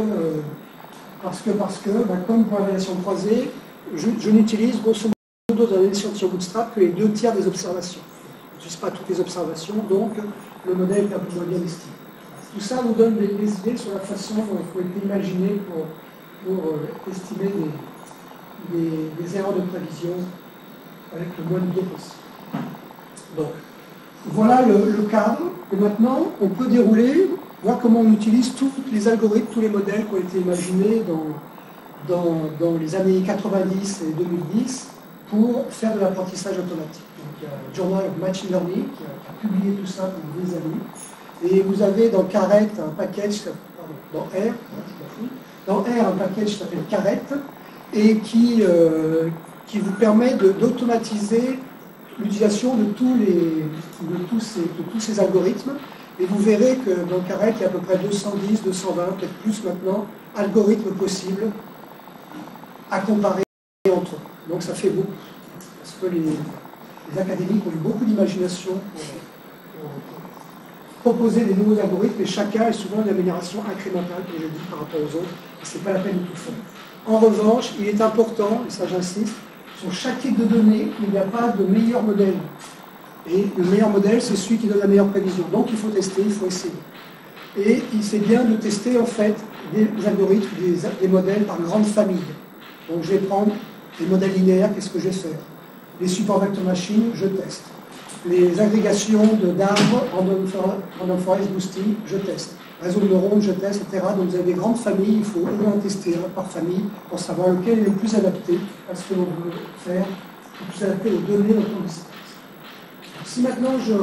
comme pour la variation croisée, je n'utilise grosso modo dans l'échantillon bootstrap que les 2/3 des observations. Je n'utilise pas toutes les observations, donc le modèle est un peu moins bien estimé. Tout ça vous donne des idées sur la façon dont il faut être imaginé pour estimer des erreurs de prévision avec le moins de biais possible. Donc, voilà le cadre. Et maintenant, on peut dérouler, voir comment on utilise tous les algorithmes, tous les modèles qui ont été imaginés dans les années 90 et 2010 pour faire de l'apprentissage automatique. Donc, il y a le Journal of Machine Learning qui a publié tout ça pour des années. Et vous avez dans Caret un package, pardon, dans R un package qui s'appelle Caret et qui vous permet d'automatiser l'utilisation de tous ces algorithmes. Et vous verrez que dans Caret, il y a à peu près 210, 220, peut-être plus maintenant, algorithmes possibles à comparer entre eux. Donc ça fait beaucoup. Parce que les académiques ont eu beaucoup d'imagination pour proposer des nouveaux algorithmes, et chacun est souvent une amélioration incrémentale, comme je dis, par rapport aux autres, et ce n'est pas la peine de tout faire. En revanche, il est important, et ça j'insiste, sur chaque type de données, il n'y a pas de meilleur modèle. Et le meilleur modèle, c'est celui qui donne la meilleure prévision. Donc il faut tester, il faut essayer. Et c'est bien de tester en fait des algorithmes, des modèles par grande famille. Donc je vais prendre les modèles linéaires, qu'est-ce que je vais faire? Les supports vector machine, je teste. Les agrégations d'arbres, random forest boosting, je teste. Réseau de neurones, je teste, etc. Donc vous avez des grandes familles, il faut au moins tester par famille pour savoir lequel est le plus adapté à ce que l'on veut faire, le plus adapté aux données dont on dispose. Si maintenant je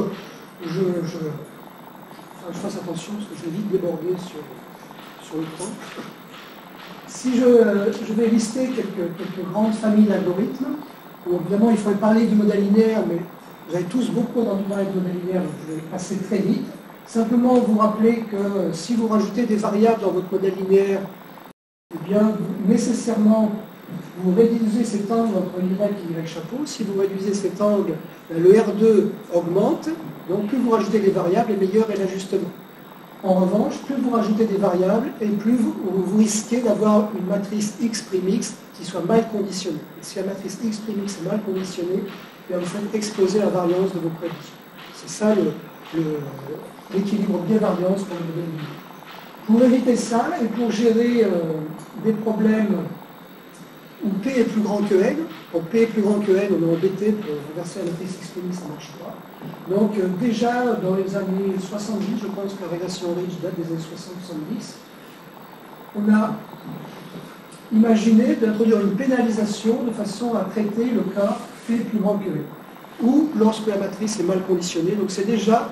fasse attention parce que je vais vite déborder sur le temps. Si je vais lister quelques grandes familles d'algorithmes, évidemment il faudrait parler du modèle linéaire, mais vous avez tous beaucoup entendu parler de modèle linéaire, donc je vais passer très vite. Simplement vous rappeler que si vous rajoutez des variables dans votre modèle linéaire, eh bien nécessairement vous réduisez cet angle entre Y et Y chapeau. Si vous réduisez cet angle, le R2 augmente, donc plus vous rajoutez des variables, et meilleur est l'ajustement. En revanche, plus vous rajoutez des variables, et plus vous risquez d'avoir une matrice X' qui soit mal conditionnée. Et si la matrice X' est mal conditionnée, vous faites exploser la variance de vos prédictions. C'est ça l'équilibre biais-variance pour le modèle linéaire. Pour éviter ça, et pour gérer des problèmes où P est plus grand que N, quand P est plus grand que N, on est embêté pour renverser la matrice X', ça ne marche pas. Donc déjà dans les années 70, je pense que la régression Ridge date des années 60-70, on a imaginé d'introduire une pénalisation de façon à traiter le cas P plus grand que N, ou lorsque la matrice est mal conditionnée, donc c'est déjà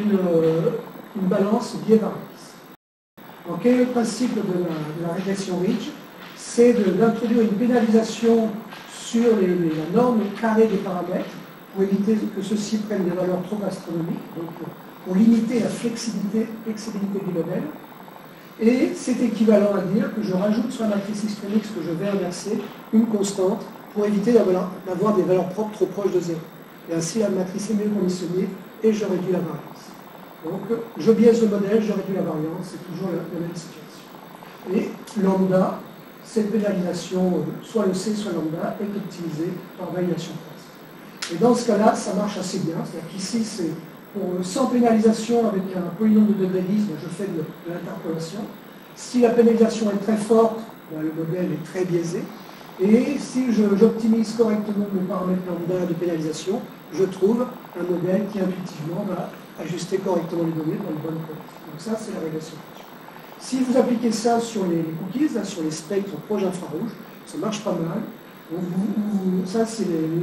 une balance biais-variance. Donc quel est le principe de la régression Ridge? C'est d'introduire une pénalisation sur la norme carrée des paramètres pour éviter que ceux-ci prennent des valeurs trop astronomiques, donc pour limiter la flexibilité du modèle. Et c'est équivalent à dire que je rajoute sur la matrice X' que je vais inverser une constante pour éviter d'avoir des valeurs propres trop proches de 0. Et ainsi la matrice est mieux conditionnée et je réduis la variance. Donc je biaise le modèle, je réduis la variance, c'est toujours la même situation. Et lambda, cette pénalisation, soit le C, soit lambda, est optimisée par validation croisée. Et dans ce cas-là, ça marche assez bien. C'est-à-dire qu'ici, c'est sans pénalisation avec un polynôme de degré 10, je fais de l'interpolation. Si la pénalisation est très forte, le modèle est très biaisé. Et si j'optimise correctement mes paramètres lambda de pénalisation, je trouve un modèle qui intuitivement va ajuster correctement les données dans le bon code. Donc ça, c'est la régression. Si vous appliquez ça sur les cookies, là, sur les spectres proches infrarouges, ça marche pas mal. Donc ça, c'est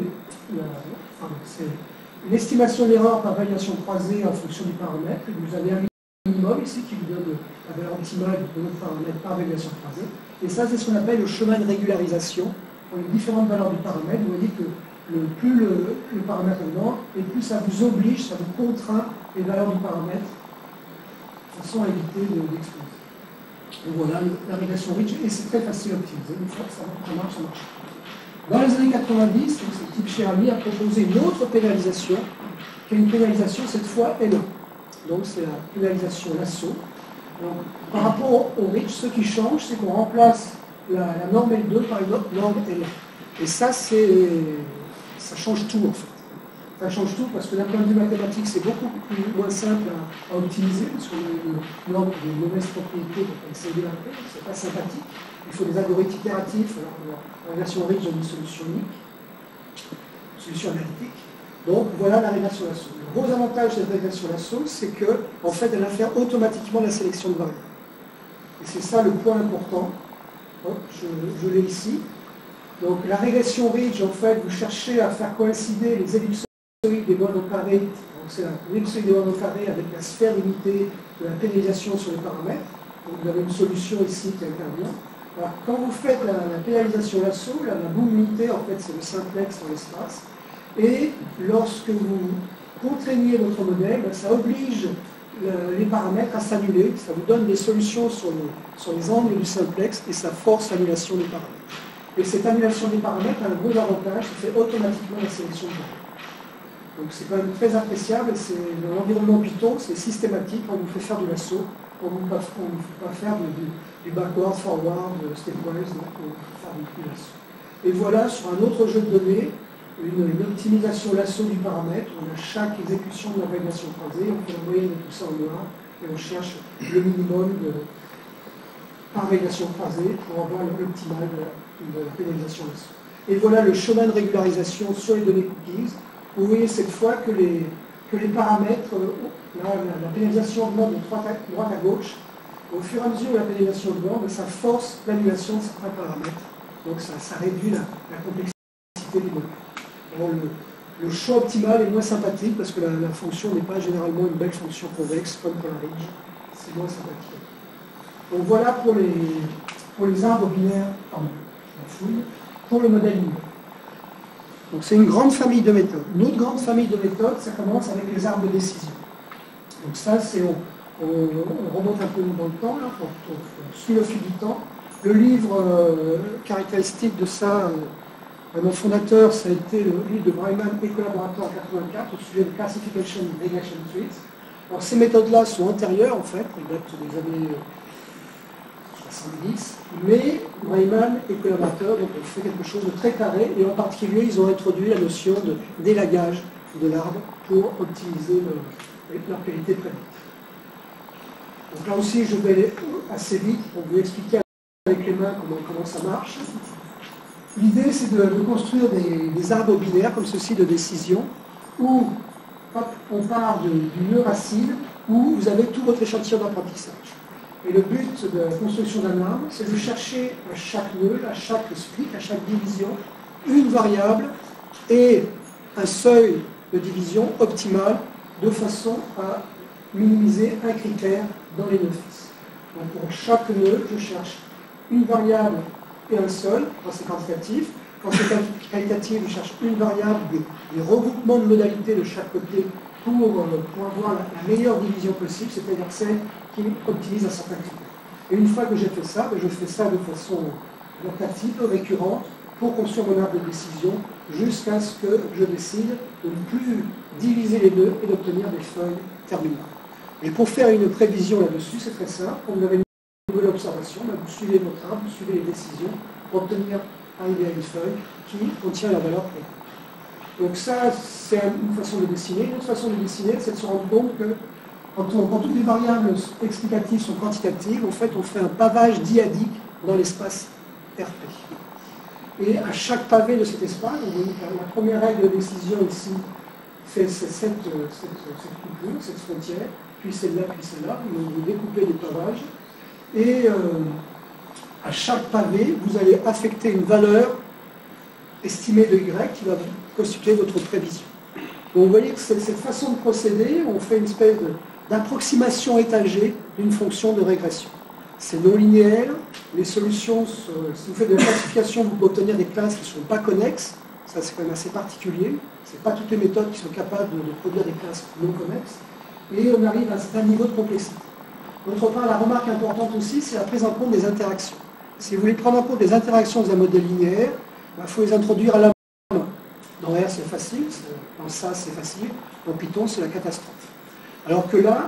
l'estimation d'erreur par validation croisée en fonction du paramètre. Vous avez un minimum ici qui vous donne la valeur optimale de notre paramètre par validation croisée. Et ça, c'est ce qu'on appelle le chemin de régularisation pour les différentes valeurs du paramètre. Vous voyez que plus le paramètre augmente, et plus ça vous oblige, ça vous contraint les valeurs du paramètre de façon à éviter d'exploser. Donc voilà, la régression Ridge, et c'est très facile à optimiser. Une fois que ça marche, ça marche. Dans les années 90, ce type Cherami a proposé une autre pénalisation, qui est une pénalisation cette fois L1. Donc c'est la pénalisation lasso. Donc, par rapport au Ridge, ce qui change, c'est qu'on remplace la norme L2 par une autre norme L1. Et ça change tout en fait. Ça change tout parce que d'un point de vue mathématique, c'est beaucoup moins simple à optimiser parce qu'on a une norme de mauvaise propriété, donc elle s'est c'est pas sympathique. Il faut des algorithmes itératifs, alors que la régression Ridge a une solution unique, une solution analytique. Donc voilà la régression lasso. Le gros avantage de la régression lasso, c'est qu'en fait, elle va faire automatiquement la sélection de variables. Et c'est ça le point important. Donc, je l'ai ici. Donc la régression Ridge, en fait, vous cherchez à faire coïncider les ellipsoïdes des bornes au carré, donc c'est l'ellipsoïde des bornes au carré avec la sphère limitée de la pénalisation sur les paramètres. Donc vous avez une solution ici qui intervient. Alors, quand vous faites la pénalisation lasso, la boule unité, en fait, c'est le simplex dans l'espace. Et lorsque vous contraignez votre modèle, ça oblige les paramètres à s'annuler. Ça vous donne des solutions sur les angles du simplex et ça force l'annulation des paramètres. Et cette annulation des paramètres a un gros avantage, ça fait automatiquement la sélection de paramètres. Donc c'est quand même très appréciable. Dans l'environnement Python, c'est systématique. On vous fait faire du lasso. On ne vous fait pas faire du backward, forward, stepwise, donc on peut faire du lasso. Et voilà, sur un autre jeu de données, une optimisation lasso du paramètre. On a chaque exécution de la régression croisée, on fait la moyenne de tout ça en noir, et on cherche le minimum par régression croisée pour avoir l'optimal de la pénalisation lasso. Et voilà le chemin de régularisation sur les données cookies. Vous voyez cette fois que les paramètres, la pénalisation augmente de droite à gauche. Au fur et à mesure où la pénalisation augmente, ça force l'annulation de certains paramètres. Donc ça réduit la complexité du modèle. Alors, Le choix optimal est moins sympathique parce que la fonction n'est pas généralement une belle fonction convexe comme pour la ridge. C'est moins sympathique. Donc voilà pour les arbres binaires, pardon, la fouille, pour le modèle linéaire. Donc c'est une grande famille de méthodes. Une autre grande famille de méthodes, ça commence avec les arbres de décision. Donc ça, c'est on remonte un peu dans le temps, là, on suit le fil du temps. Le livre caractéristique de ça, mon fondateur, ça a été le livre de Breiman et collaborateurs en 1984 au sujet de Classification Regression Trees. Alors ces méthodes-là sont antérieures en fait, elles datent des années 70, mais Breiman et collaborateurs donc, ont fait quelque chose de très carré et en particulier ils ont introduit la notion d'élagage de l'arbre pour optimiser leur qualité prédite. Donc là aussi je vais aller assez vite pour vous expliquer avec les mains comment ça marche. L'idée c'est de construire des arbres binaires comme ceci de décision où hop, on part du nœud racine où vous avez tout votre échantillon d'apprentissage. Et le but de la construction d'un arbre, c'est de chercher à chaque nœud, à chaque split, à chaque division, une variable et un seuil de division optimal de façon à minimiser un critère dans les nœuds fixes. Donc pour chaque nœud, je cherche une variable et un seuil, quand c'est quantitatif. Quand c'est qualitatif, je cherche une variable, des regroupements de modalités de chaque côté pour avoir la meilleure division possible, c'est-à-dire celle qui optimise un certain critère. Et une fois que j'ai fait ça, je fais ça de façon rotative, récurrente, pour construire mon arbre de décision, jusqu'à ce que je décide de ne plus diviser les nœuds et d'obtenir des feuilles terminales. Et pour faire une prévision là-dessus, c'est très simple. Quand vous avez une nouvelle observation, vous suivez votre arbre, vous suivez les décisions, pour arriver à une feuille qui contient la valeur prévue. Donc ça, c'est une façon de dessiner. Une autre façon de dessiner, c'est de se rendre compte que quand toutes les variables explicatives sont quantitatives, en fait, on fait un pavage diadique dans l'espace RP. Et à chaque pavé de cet espace, vous voyez que la première règle de décision ici fait cette coupure, cette frontière, puis celle-là, vous découpez des pavages. Et à chaque pavé, vous allez affecter une valeur estimée de Y qui va constituer votre prévision. Donc vous voyez que cette façon de procéder, on fait une espèce d'approximation étagée d'une fonction de régression. C'est non linéaire, les solutions, si vous faites de la classification, vous pouvez obtenir des classes qui ne sont pas connexes, ça c'est quand même assez particulier, ce n'est pas toutes les méthodes qui sont capables de produire des classes non connexes, et on arrive à un certain niveau de complexité. D'autre part, la remarque importante aussi, c'est la prise en compte des interactions. Si vous voulez prendre en compte des interactions dans un modèle linéaire, il faut les introduire à la main. Dans R, c'est facile, dans ça, c'est facile, dans Python, c'est la catastrophe. Alors que là,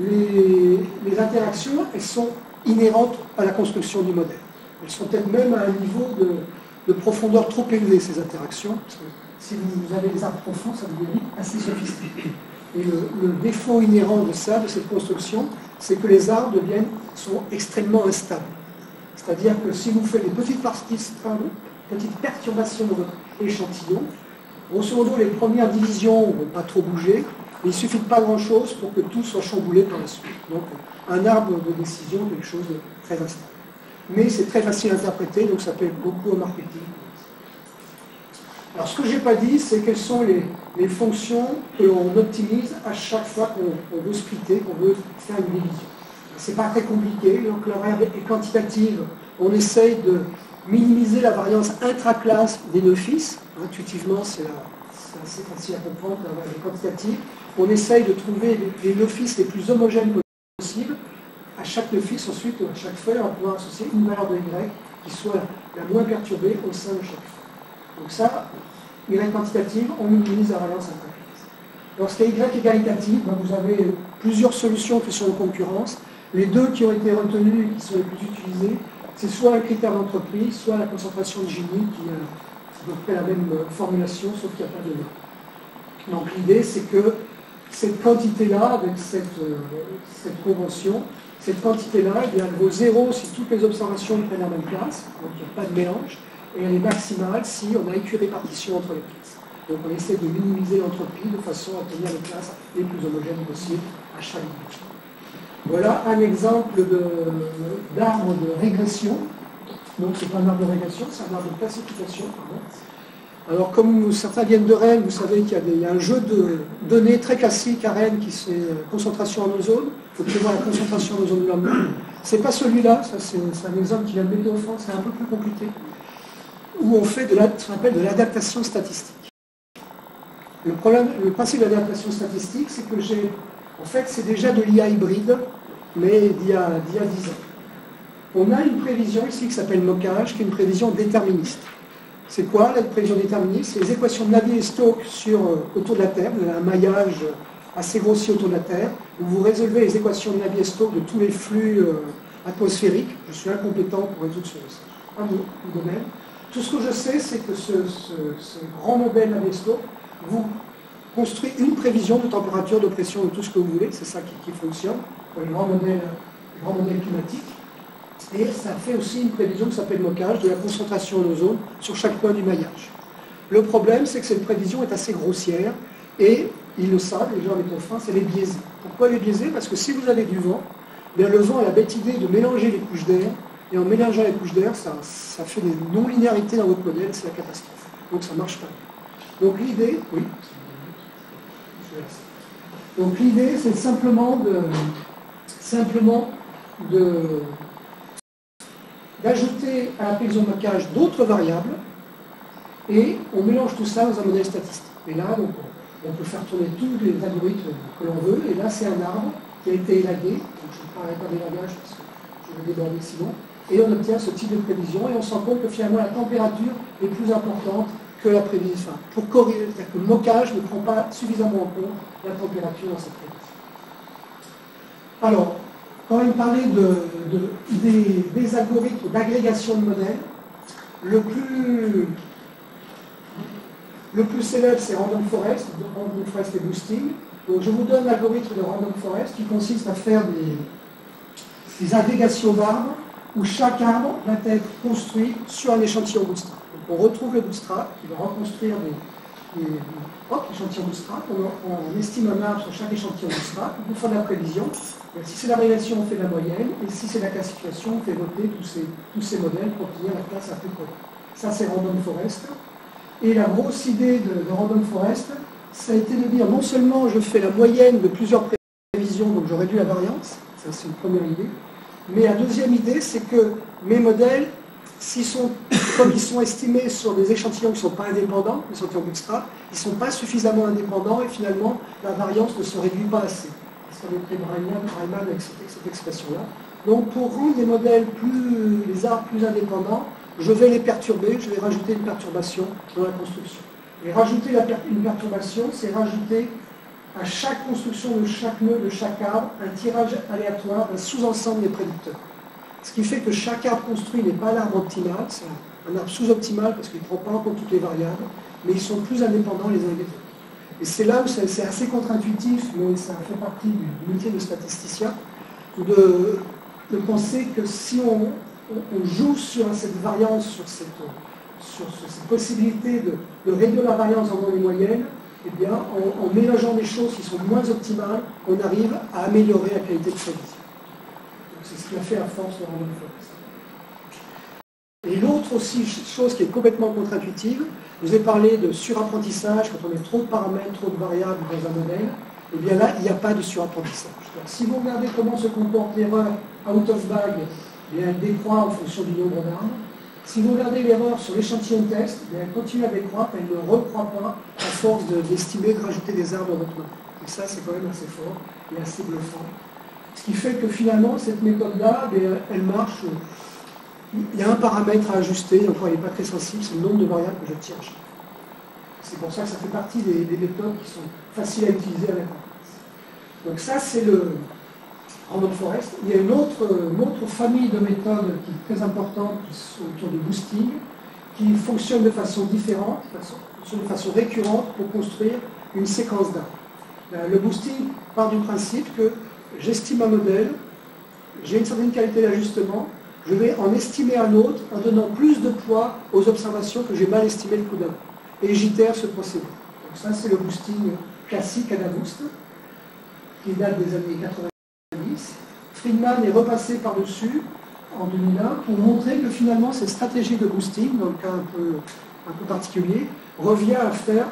les interactions, elles sont inhérentes à la construction du modèle. Elles sont peut-être même à un niveau de profondeur trop élevé, ces interactions, parce que si vous avez des arbres profonds, ça devient assez sophistiqué. Et le défaut inhérent de ça, de cette construction, c'est que les arbres sont extrêmement instables. C'est-à-dire que si vous faites des petites perturbations de votre échantillon, grosso modo, les premières divisions ne vont pas trop bouger, mais il ne suffit de pas grand-chose pour que tout soit chamboulé par la suite. Donc, un arbre de décision, quelque chose de très instable. Mais c'est très facile à interpréter, donc ça plaît beaucoup au marketing. Alors, ce que je n'ai pas dit, c'est quelles sont les fonctions que l'on optimise à chaque fois qu'on veut splitter, qu'on veut faire une division. Ce n'est pas très compliqué, donc la variable est quantitative. On essaye de minimiser la variance intraclasse des nœuds fixes. Intuitivement, c'est assez facile à comprendre, la variable est quantitative. On essaye de trouver les nœuds fixes les plus homogènes possibles. À chaque nœud fixe, ensuite, à chaque feuille, on va pouvoir associer une valeur de Y qui soit la moins perturbée au sein de chaque feuille. Donc ça, Y quantitative, on minimise la variance intraclasse. Lorsqu'il y a Y égalité, vous avez plusieurs solutions qui sont en concurrence. Les deux qui ont été retenues, qui sont les plus utilisées, c'est soit un critère d'entreprise, soit la concentration de Gini, qui a à peu près la même formulation, sauf qu'il n'y a pas de nom. Donc l'idée, c'est que cette quantité-là, avec cette convention, cette quantité-là, elle vaut 0 si toutes les observations prennent la même classe, donc il n'y a pas de mélange, et elle est maximale si on a équirépartition entre les classes. Donc on essaie de minimiser l'entropie de façon à obtenir les classes les plus homogènes possibles à chaque division. Voilà un exemple d'arbre de régression. Donc c'est pas un arbre de régression, c'est un arbre de classification, pardon. Alors, comme certains viennent de Rennes, vous savez qu'il y a un jeu de données très classique à Rennes qui c'est concentration en ozone. Il faut prévoir la concentration en ozone le lendemain. C'est pas celui-là, ça c'est un exemple qui vient de Météo France, c'est un peu plus compliqué, où on fait ce qu'on appelle de l'adaptation statistique. Le principe de l'adaptation statistique, c'est que en fait, c'est déjà de l'IA hybride, mais d'il y a 10 ans. On a une prévision ici qui s'appelle mocage, qui est une prévision déterministe. C'est quoi la prévision déterministe? C'est les équations de Navier et Stokes autour de la Terre. Vous avez un maillage assez grossier autour de la Terre, où vous résolvez les équations de Navier et Stokes de tous les flux atmosphériques. Je suis incompétent pour résoudre ce domaine. Tout ce que je sais, c'est que ce grand modèle Navier et Stokes vous construit une prévision de température, de pression, de tout ce que vous voulez. C'est ça qui fonctionne pour les grands modèles climatiques. Et ça fait aussi une prévision qui s'appelle mocage de la concentration en ozone sur chaque point du maillage. Le problème, c'est que cette prévision est assez grossière et ils le savent, les gens avec le frein, c'est les biaiser. Pourquoi les biaiser? Parce que si vous avez du vent, bien le vent a la bête idée de mélanger les couches d'air, et en mélangeant les couches d'air, ça fait des non-linéarités dans votre modèle, c'est la catastrophe. Donc ça ne marche pas. Donc l'idée, oui. Donc l'idée, c'est simplement d'ajouter à la prévision de mocage d'autres variables et on mélange tout ça dans un modèle statistique. Et là, donc, on peut faire tourner tous les algorithmes que l'on veut. Et là, c'est un arbre qui a été élagué. Donc, je ne parlerai pas d'élagage parce que je vais déborder sinon. Et on obtient ce type de prévision et on se rend compte que finalement la température est plus importante que la prévision. Enfin, pour corriger, c'est-à-dire que le mocage ne prend pas suffisamment en compte la température dans cette prévision. Alors, quand il parlait des algorithmes d'agrégation de modèles, le plus célèbre, c'est Random Forest et Boosting. Donc, je vous donne l'algorithme de Random Forest qui consiste à faire des agrégations d'arbres où chaque arbre va être construit sur un échantillon bootstrap. Donc, on retrouve le bootstrap qui va reconstruire l'échantillon bootstrap. On estime un arbre sur chaque échantillon bootstrap. On fait de la prévision. Et si c'est la régrégation, on fait de la moyenne. Et si c'est la classification, on fait voter tous ces modèles pour obtenir la classe la plus correcte. Ça, c'est Random Forest. Et la grosse idée de Random Forest, ça a été de dire non seulement je fais la moyenne de plusieurs prévisions, donc je réduis la variance, ça c'est une première idée, mais la deuxième idée, c'est que mes modèles, comme ils sont estimés sur des échantillons qui ne sont pas indépendants, les échantillons bootstrap, ils ne sont pas suffisamment indépendants et finalement la variance ne se réduit pas assez. C'est ce qu'avait pris Breiman avec cette expression-là. Donc pour rendre les arbres plus indépendants, je vais les perturber, je vais rajouter une perturbation dans la construction. Et rajouter une perturbation, c'est rajouter à chaque construction de chaque nœud, de chaque arbre, un tirage aléatoire d'un sous-ensemble des prédicteurs. Ce qui fait que chaque arbre construit n'est pas l'arbre optimal, c'est un arbre sous-optimal parce qu'il ne prend pas en compte toutes les variables, mais ils sont plus indépendants les uns des autres. Et c'est là où c'est assez contre-intuitif, mais ça fait partie du métier de statisticien, de penser que si on joue sur cette variance, sur cette possibilité de réduire la variance en les moyennes, eh bien, en mélangeant des choses qui sont moins optimales, on arrive à améliorer la qualité de prévision. C'est ce qui a fait la force de Random Forest. Et l'autre aussi chose qui est complètement contre-intuitive, je vous ai parlé de surapprentissage, quand on met trop de paramètres, trop de variables dans un modèle, eh bien là, il n'y a pas de surapprentissage. Donc, si vous regardez comment se comporte l'erreur out of bag, elle décroît en fonction du nombre d'arbres. Si vous regardez l'erreur sur l'échantillon de test, elle continue à décroître, elle ne recroît pas à force d'estimer, de rajouter des arbres dans votre modèle. Et ça, c'est quand même assez fort et assez bluffant. Ce qui fait que finalement, cette méthode-là, elle marche. Il y a un paramètre à ajuster, encore il n'est pas très sensible, c'est le nombre de variables que je tire à chaque fois. C'est pour ça que ça fait partie des méthodes qui sont faciles à utiliser avec en place. Donc ça, c'est le Random Forest. Il y a une autre famille de méthodes qui est très importante autour du boosting, qui fonctionne de façon différente, de façon récurrente pour construire une séquence d'arbres. Le boosting part du principe que j'estime un modèle, j'ai une certaine qualité d'ajustement, je vais en estimer un autre en donnant plus de poids aux observations que j'ai mal estimées le coup d'avant. Et j'itère ce procédé. Donc ça, c'est le boosting classique AdaBoost, qui date des années 90. Friedman est repassé par-dessus en 2001 pour montrer que finalement, cette stratégie de boosting, dans le cas un peu un peu particulier, revient à faire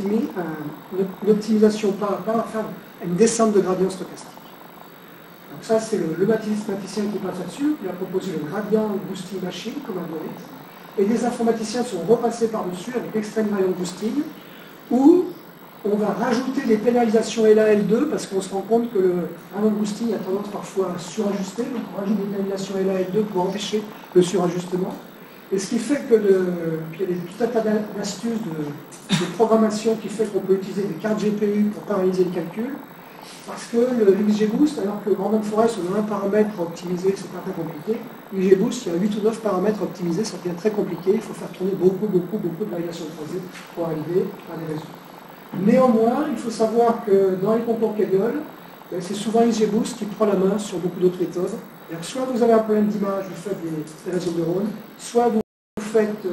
une optimisation pas à pas, à faire une descente de gradient stochastique. Donc ça, c'est le mathématicien qui passe là-dessus. Il a proposé le gradient boosting machine comme algorithme. Et des informaticiens sont repassés par-dessus avec l'extreme gradient boosting, où on va rajouter des pénalisations L1, L2, parce qu'on se rend compte que le gradient boosting a tendance parfois à surajuster. Donc on rajoute des pénalisations L1, L2 pour empêcher le surajustement. Et ce qui fait que il y a tout un tas d'astuces de programmation qui fait qu'on peut utiliser des cartes GPU pour paralyser le calcul. Parce que le XGBoost, alors que Random Forest, on a un paramètre à optimiser, c'est pas très compliqué. XGBoost, il y a 8 ou 9 paramètres à optimiser, ça devient très compliqué. Il faut faire tourner beaucoup de variations croisées pour arriver à des résultats. Néanmoins, il faut savoir que dans les concours Kaggle, c'est souvent XGBoost qui prend la main sur beaucoup d'autres méthodes. Soit vous avez un problème d'image, vous faites des réseaux de neurones, soit vous faites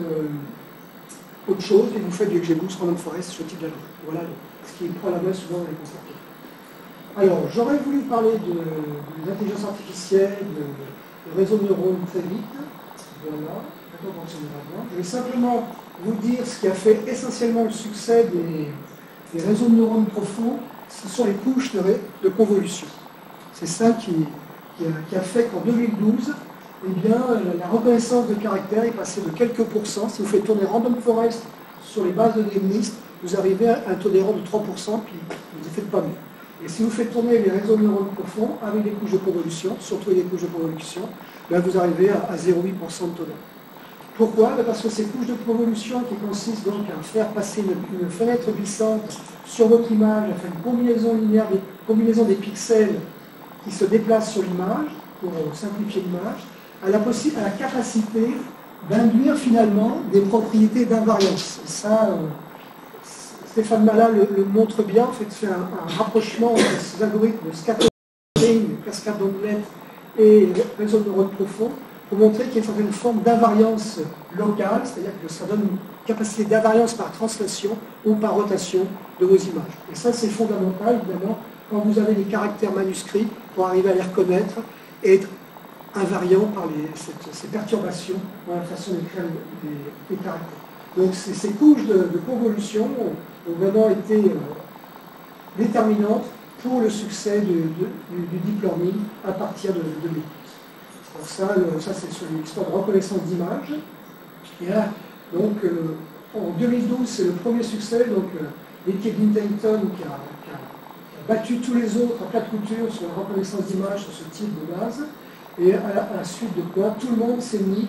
autre chose et vous faites du XGBoost, Random Forest, ce type d'algorithme. Voilà ce qui prend la main souvent dans les concours Kaggle. Alors, j'aurais voulu parler de l'intelligence artificielle, de réseaux de neurones très vite. Voilà, je vais simplement vous dire ce qui a fait essentiellement le succès des réseaux de neurones profonds, ce sont les couches de convolution. C'est ça qui a fait qu'en 2012, eh bien, la reconnaissance de caractères est passée de quelques pourcents. Si vous faites tourner Random Forest sur les bases de données mixtes, vous arrivez à un taux d'erreur de 3%, puis vous ne faites pas mieux. Et si vous faites tourner les réseaux de neurones profonds avec des couches de convolution, surtout les couches de convolution, ben vous arrivez à 0,8% de taux d'erreur. Pourquoi? Parce que ces couches de convolution qui consistent donc à faire passer une fenêtre glissante sur votre image, à faire une combinaison linéaire, combinaison des pixels qui se déplacent sur l'image, pour simplifier l'image, a la capacité d'induire finalement des propriétés d'invariance. Et ça, Stéphane Malin le montre bien, en fait, fait un rapprochement entre ces algorithmes de scattering, cascade d'onglettes et réseau de neurones profonds, pour montrer qu'il y a une certaine forme d'invariance locale, c'est-à-dire que ça donne une capacité d'invariance par translation ou par rotation de vos images. Et ça, c'est fondamental, évidemment, quand vous avez des caractères manuscrits, pour arriver à les reconnaître et être invariant par ces perturbations dans la façon d'écrire les caractères. Donc ces couches de convolution ont vraiment été déterminantes pour le succès du deep learning à partir de 2012. Donc ça c'est sur l'histoire de reconnaissance d'images. Et là, donc, en 2012, c'est le premier succès, donc l'équipe d'Intelligton qui a battu tous les autres à plate couture sur la reconnaissance d'images sur ce type de base. Et à la suite de quoi, tout le monde s'est mis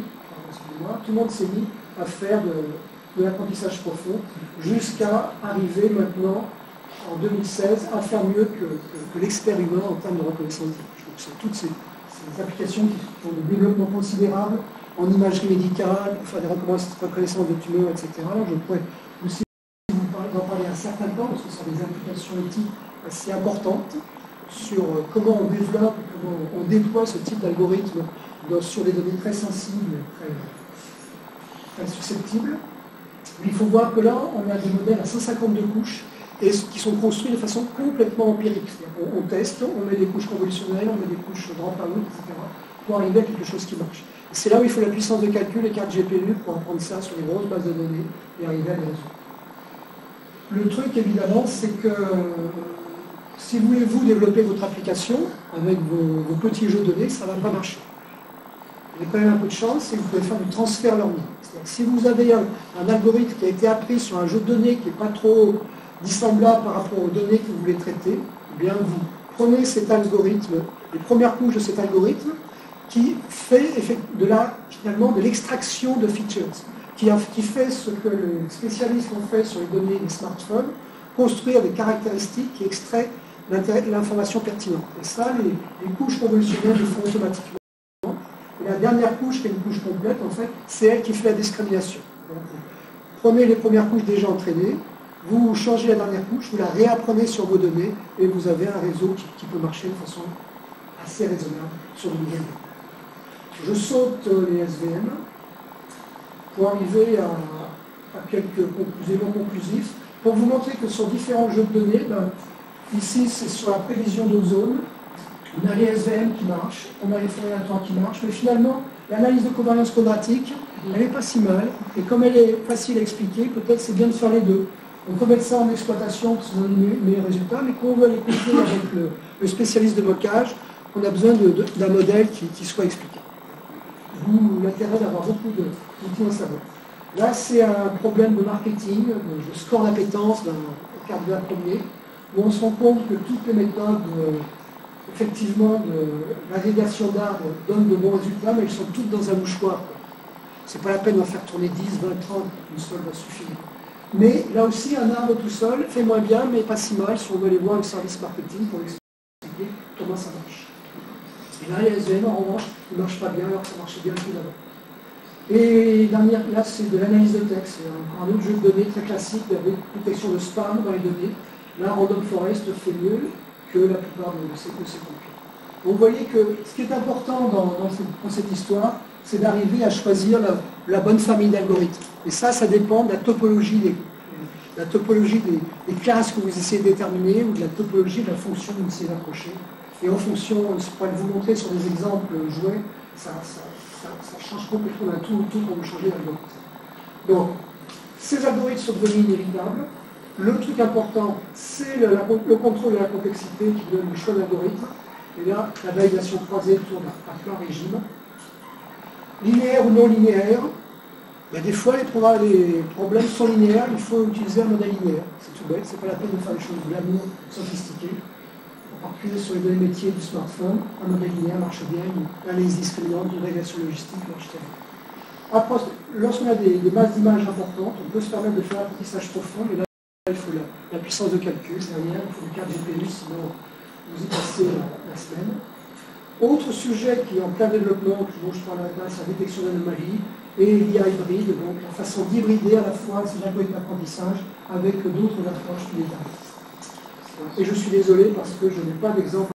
à faire de l'apprentissage profond, jusqu'à arriver maintenant, en 2016, à faire mieux que l'expert humain en termes de reconnaissance d'image. Donc c'est toutes ces applications qui ont des développements considérables en imagerie médicale, pour faire des reconnaissances de tumeurs, etc. Alors je pourrais aussi vous en parler un certain temps, parce que ça a des implications éthiques assez importantes sur comment on développe, comment on déploie ce type d'algorithme sur des données très sensibles, très susceptibles. Mais il faut voir que là, on a des modèles à 152 couches et qui sont construits de façon complètement empirique. On teste, on met des couches convolutionnelles, on met des couches dropout, etc. pour arriver à quelque chose qui marche. C'est là où il faut la puissance de calcul et cartes GPU pour apprendre ça sur les grosses bases de données et arriver à les résoudre. Le truc, évidemment, c'est que si vous voulez vous développer votre application avec vos petits jeux de données, ça ne va pas marcher. Vous avez quand même un peu de chance et vous pouvez faire du transfert learning. C'est-à-dire que si vous avez un algorithme qui a été appris sur un jeu de données qui n'est pas trop dissemblable par rapport aux données que vous voulez traiter, eh bien vous prenez cet algorithme, les premières couches de cet algorithme, qui fait finalement de l'extraction de features, qui fait ce que les spécialistes ont fait sur les données des smartphones, construire des caractéristiques qui extraient l'information pertinente. Et ça, les couches convolutionnelles le font automatiquement. Et la dernière couche, qui est une couche complète, en fait, c'est elle qui fait la discrimination. Donc, vous prenez les premières couches déjà entraînées, vous changez la dernière couche, vous la réapprenez sur vos données, et vous avez un réseau qui peut marcher de façon assez raisonnable sur le niveau. Je saute les SVM pour arriver à quelques éléments conclusifs, pour vous montrer que sur différents jeux de données, ici c'est sur la prévision d'ozone, on a les SVM qui marchent, on a les fonds aléatoires qui marchent, mais finalement l'analyse de covariance quadratique Elle n'est pas si mal, et comme elle est facile à expliquer, peut-être c'est bien de faire les deux. On peut mettre ça en exploitation pour se donner de meilleurs résultats, mais quand on veut aller écouter avec le spécialiste de blocage, on a besoin d'un modèle qui soit expliqué. D'où l'intérêt d'avoir beaucoup d'outils en savoir. Là, c'est un problème de marketing, de score d'appétence d'un candidat premier, où on se rend compte que toutes les méthodes, effectivement, de l'agrégation d'arbres donnent de bons résultats, mais elles sont toutes dans un mouchoir. C'est pas la peine d'en faire tourner 10, 20, 30, une seule va suffire. Mais là aussi, un arbre tout seul fait moins bien, mais pas si mal si on veut aller voir le service marketing pour expliquer comment ça marche. Et là, les SVM, en revanche, ils ne marchent pas bien alors que ça marchait bien tout d'abord. Et là, c'est de l'analyse de texte. C'est un autre jeu de données très classique avec détection de spam dans les données. Là, Random Forest fait mieux que la plupart de ces concurrents. Vous voyez que ce qui est important dans cette histoire, c'est d'arriver à choisir la bonne famille d'algorithmes. Et ça dépend de la topologie des classes que vous essayez de déterminer ou de la topologie de la fonction que vous essayez d'approcher. Et en fonction, je pourrais vous montrer sur des exemples joués, ça change complètement d'un tout au tout quand vous changez d'algorithme. Donc, ces algorithmes sont devenus inévitables. Le truc important, c'est le contrôle de la complexité qui donne le choix d'algorithme. Et là, la validation croisée tourne à plein régime. Linéaire ou non linéaire, des fois les problèmes sont linéaires, il faut utiliser un modèle linéaire. C'est tout bête, c'est pas la peine de faire des choses glamour, sophistiquées. En particulier sur les données métiers du smartphone, un modèle linéaire marche bien, une analyse discriminante, une régression logistique marche très bien. Après, lorsqu'on a des masses d'images importantes, on peut se permettre de faire un apprentissage profond, mais là, il faut la puissance de calcul derrière, il faut le 4 GPU, sinon vous y passez la semaine. Autre sujet qui est en plein développement, dont je parlerai là, c'est la détection d'anomalies et l'IA hybride, donc la façon d'hybrider à la fois ces algorithmes d'apprentissage avec d'autres approches plus détaillées. Et je suis désolé parce que je n'ai pas d'exemple